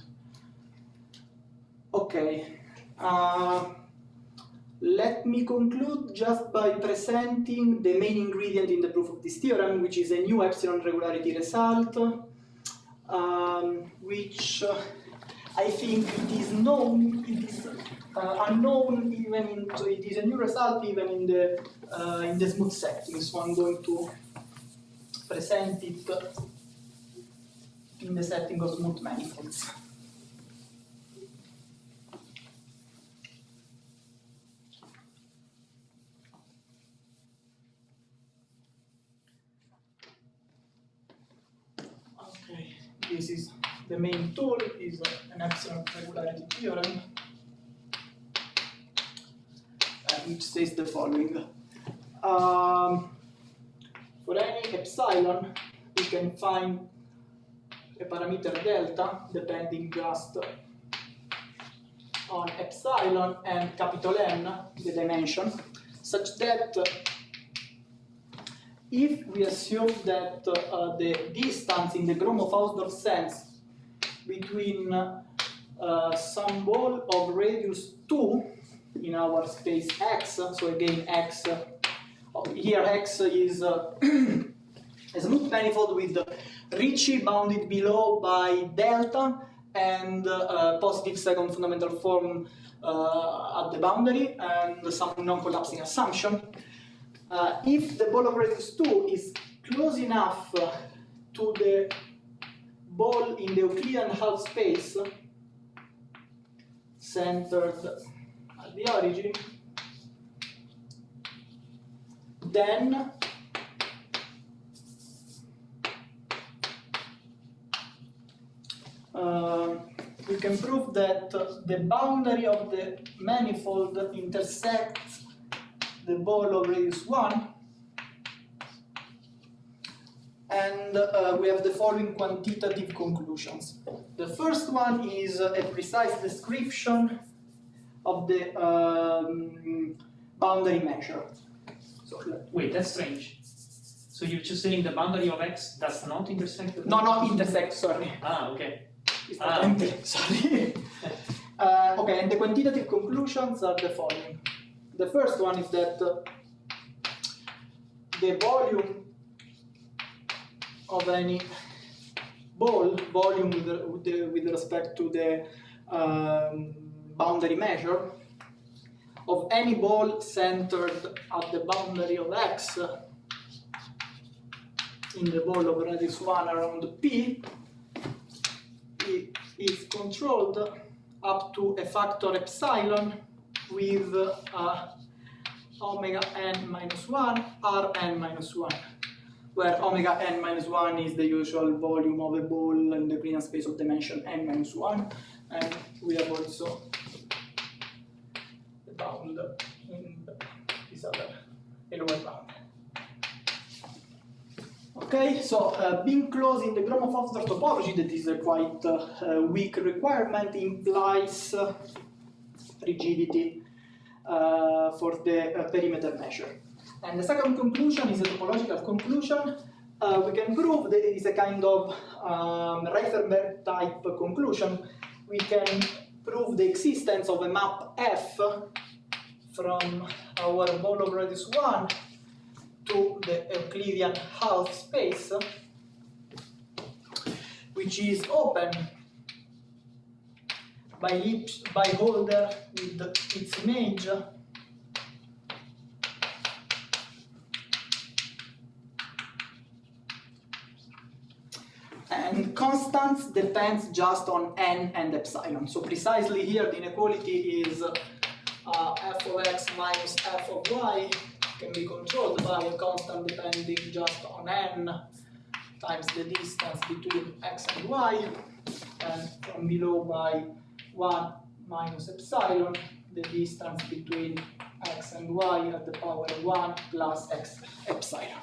Okay. Uh, let me conclude just by presenting the main ingredient in the proof of this theorem, which is a new epsilon regularity result, um, which uh, I think it is known, it is uh, unknown even in, so it is a new result even in the uh, in the smooth setting. So I'm going to present it in the setting of smooth manifolds. Okay, this is the main tool is an epsilon regularity theorem, uh, which says the following. Um, for any epsilon, we can find a parameter delta, depending just on epsilon and capital N, the dimension, such that if we assume that uh, the distance in the Gromov-Hausdorff sense between uh, some ball of radius two in our space X, so again X, uh, here X is uh, a smooth manifold with Ricci bounded below by delta and uh, positive second fundamental form uh, at the boundary and some non-collapsing assumption. Uh, if the ball of radius two is close enough uh, to the ball in the Euclidean half space centered at the origin, then uh, we can prove that uh, the boundary of the manifold intersects the ball of radius one, and uh, we have the following quantitative conclusions. The first one is a precise description of the um, boundary measure. So, wait, that's strange. So you're just saying the boundary of X does not intersect the no, not intersect, sorry. Ah, okay. It's Ah, not empty, okay. sorry. uh, okay, and the quantitative conclusions are the following. The first one is that uh, the volume of any ball, volume with, the, with, the, with respect to the um, boundary measure, of any ball centered at the boundary of X uh, in the ball of radius one around P, is controlled up to a factor epsilon with uh, omega n minus one, Rn minus one, where omega n minus one is the usual volume of a ball in the Euclidean space of dimension n minus one, and we have also the bound in this other lower bound. Okay, so uh, being close in the Gromov-Hausdorff topology, that is a quite uh, uh, weak requirement, implies uh, rigidity uh, for the uh, perimeter measure. And the second conclusion is a topological conclusion. Uh, we can prove that it is a kind of um, Reifenberg type conclusion. We can prove the existence of a map F from our ball of radius one to the Euclidean half space, which is open by, Lips, by Holder with its image and constants depends just on n and epsilon. So precisely here the inequality is uh, f of x minus f of y can be controlled by a constant depending just on n times the distance between x and y, and from below by one minus epsilon, the distance between x and y at the power of one plus x epsilon.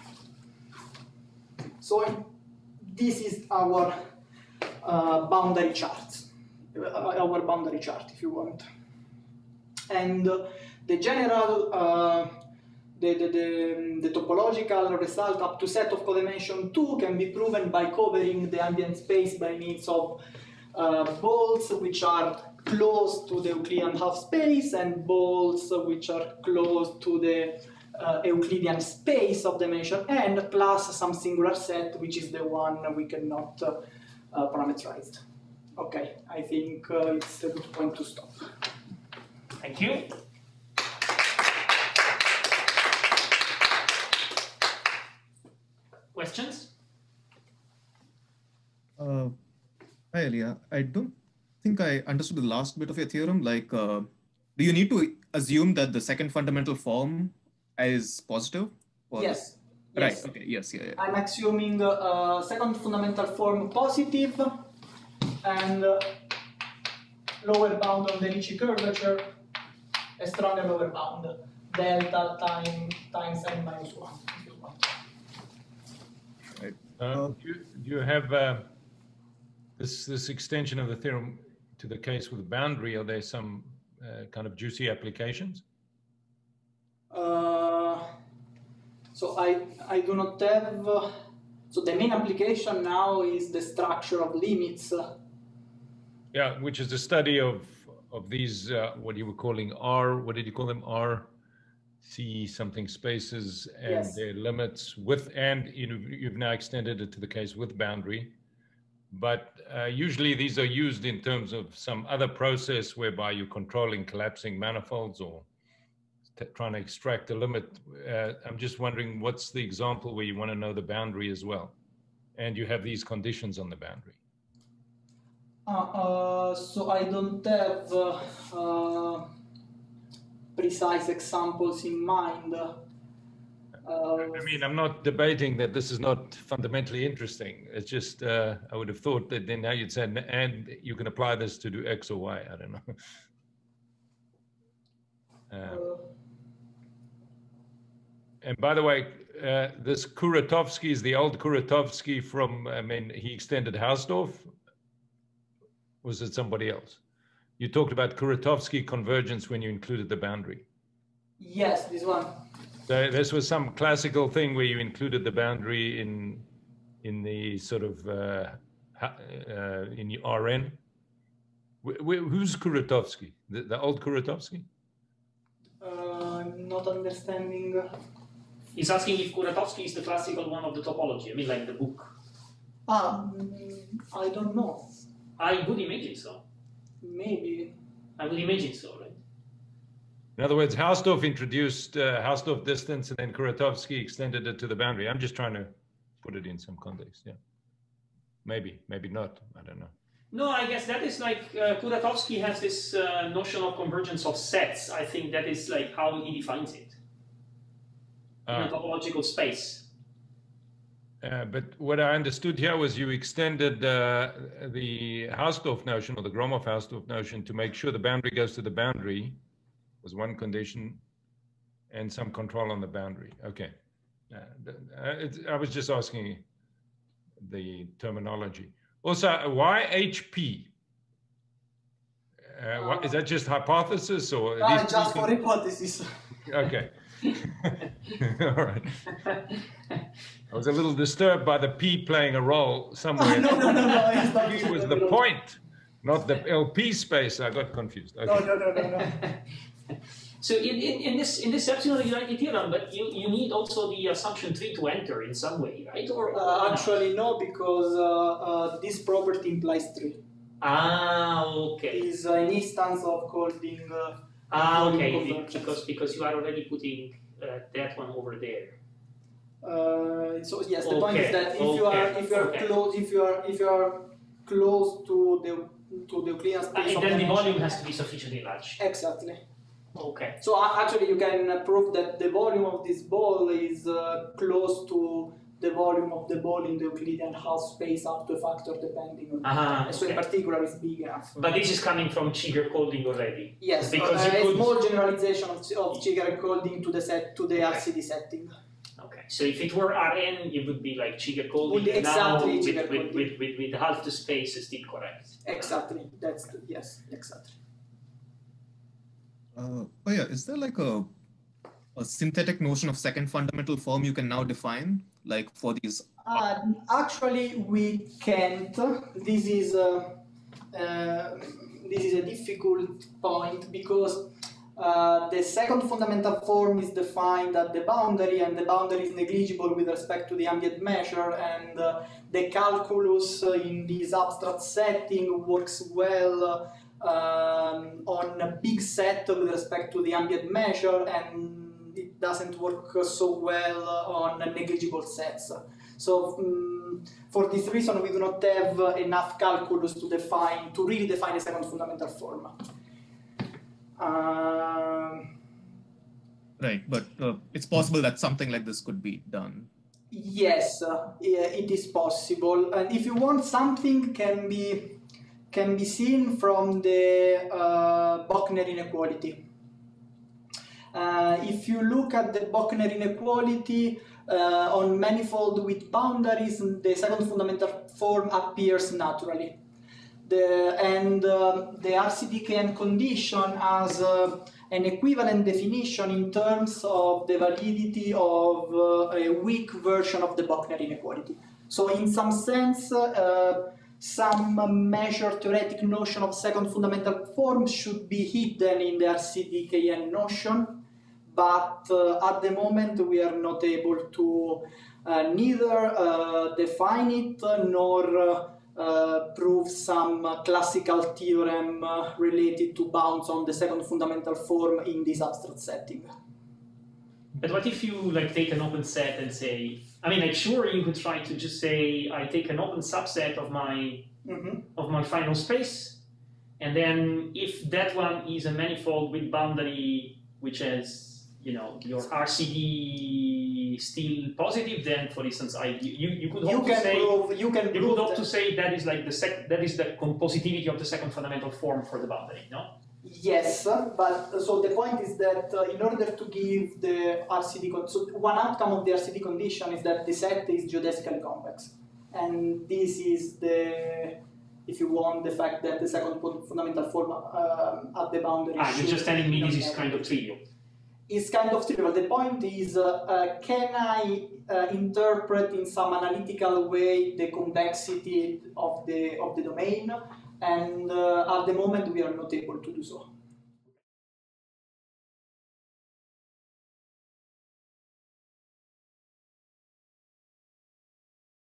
So this is our uh, boundary chart, uh, our boundary chart if you want. And uh, the general uh, The, the, the, the topological result up to set of codimension two can be proven by covering the ambient space by means of uh, balls which are close to the Euclidean half space and balls which are close to the uh, Euclidean space of dimension n plus some singular set which is the one we cannot uh, uh, parameterize. Okay, I think uh, it's a good point to stop. Thank you. Questions? Uh, hi, Elia. I don't think I understood the last bit of your theorem. Like, uh, do you need to assume that the second fundamental form is positive? Or... Yes. Right. Yes. Okay. Yes. Yeah. yeah. I'm assuming uh, second fundamental form positive and uh, lower bound on the Ricci curvature, a stronger lower bound, delta time times n minus one. Uh, do, you, do you have uh, This this extension of the theorem to the case with the boundary, are there some uh, kind of juicy applications? Uh, so I, I do not have, uh, so the main application now is the structure of limits. Yeah, which is the study of of these, uh, what you were calling R, what did you call them? R, C something spaces and Yes. their limits with, and you know, you've now extended it to the case with boundary. But uh, usually these are used in terms of some other process whereby you're controlling collapsing manifolds or t- trying to extract a limit. Uh, I'm just wondering, what's the example where you want to know the boundary as well? And you have these conditions on the boundary. Uh, uh, so I don't have uh, uh, precise examples in mind. Uh, I mean, I'm not debating that this is not fundamentally interesting. It's just, uh, I would have thought that then now you'd say, and you can apply this to do X or Y. I don't know. Uh, uh, and by the way, uh, this Kuratowski is the old Kuratowski from, I mean, he extended Hausdorff. Was it somebody else? You talked about Kuratowski convergence when you included the boundary. yes, this one. So this was some classical thing where you included the boundary in in the sort of uh, ha- uh, in R N. Wh- wh- who's Kuratowski? The, the old Kuratowski? Uh, I'm not understanding. He's asking if Kuratowski is the classical one of the topology. I mean, like the book. Ah, mm, I don't know. I would imagine so. Maybe. I would imagine so, right? In other words, Hausdorff introduced uh, Hausdorff distance, and then Kuratowski extended it to the boundary. I'm just trying to put it in some context. Yeah, maybe, maybe not. I don't know. No, I guess that is like uh, Kuratowski has this uh, notion of convergence of sets. I think that is like how he defines it in a Uh, topological space. uh, but what I understood here was you extended uh, the Hausdorff notion or the Gromov-Hausdorff notion to make sure the boundary goes to the boundary was one condition, and some control on the boundary. Okay. Uh, th- uh, it's, I was just asking the terminology. Also, why H P? Uh, what, is that just hypothesis or? Ah, these just three for things- hypothesis. Okay. All right. I was a little disturbed by the P playing a role somewhere. no, no, no, no. It's not P was the point, not the L P space. I got confused. Okay. No, no, no, no, no. So in, in, in this in this epsilon united theorem, but you, you need also the assumption tree to enter in some way, right? Or, or Uh, not? actually, no, because uh, uh, this property implies three. Ah, okay. Is an instance of holding. Uh, Ah, volume okay. convergence. Because because you are already putting uh, that one over there. Uh, so yes, the point Okay, is that if you are okay, if you are okay. close if you are if you are close to the to the Euclidean Ah, space and of then the dimension- volume has to be sufficiently large. Exactly. Okay. So uh, actually, you can uh, prove that the volume of this ball is uh, close to the volume of the ball in the Euclidean half space up to a factor depending on. Ah, So in okay. particular, it's big enough. But this is coming from Chigger coding already. Yes, Because uh, you a could- small generalization of, of Chigger coding to the set to the R C D setting. Okay. So if it were R N, it would be like Chigger coding. Would be Now exactly with, Chigger with, coding. with, with, with half the space is still correct. Exactly. That's the, yes, exactly. Uh, oh yeah, is there like a a synthetic notion of second fundamental form you can now define, like for these? Uh, actually, we can't. This is uh, uh, this is a difficult point because uh, the second fundamental form is defined at the boundary, and the boundary is negligible with respect to the ambient measure, and uh, the calculus uh, in this abstract setting works well um, on a big set with respect to the ambient measure, and it doesn't work so well on negligible sets. So um, for this reason, we do not have uh, enough calculus to define, to really define a second fundamental form. Um, Right, but uh, it's possible that something like this could be done. yes, uh, yeah, it is possible. And if you want, something can be can be seen from the uh, Bochner inequality. Uh, if you look at the Bochner inequality uh, on manifold with boundaries, the second fundamental form appears naturally. the, and um, the R C D K N condition has uh, an equivalent definition in terms of the validity of uh, a weak version of the Bochner inequality. So in some sense, uh, some measured theoretic notion of second fundamental form should be hidden in the R C D K N notion, but uh, at the moment we are not able to uh, neither uh, define it nor uh, uh, prove some uh, classical theorem uh, related to bounds on the second fundamental form in this abstract setting. But what if you like take an open set and say, I mean, like sure you could try to just say, I take an open subset of my mm-hmm. of my final space, and then if that one is a manifold with boundary which has, you know, your R C D still positive, then for instance, I you, you could hope you to can say prove, you can you prove could hope that. to say that is like the sec that is the compositivity of the second fundamental form for the boundary, no? Yes, but so the point is that uh, in order to give the R C D, con so one outcome of the R C D condition is that the set is geodesically convex, and this is the, if you want, the fact that the second fundamental form uh, at the boundary. Ah, you're just telling me this is kind of trivial. It's kind of trivial. The point is, uh, uh, can I uh, interpret in some analytical way the convexity of the of the domain? And uh, at the moment we are not able to do so.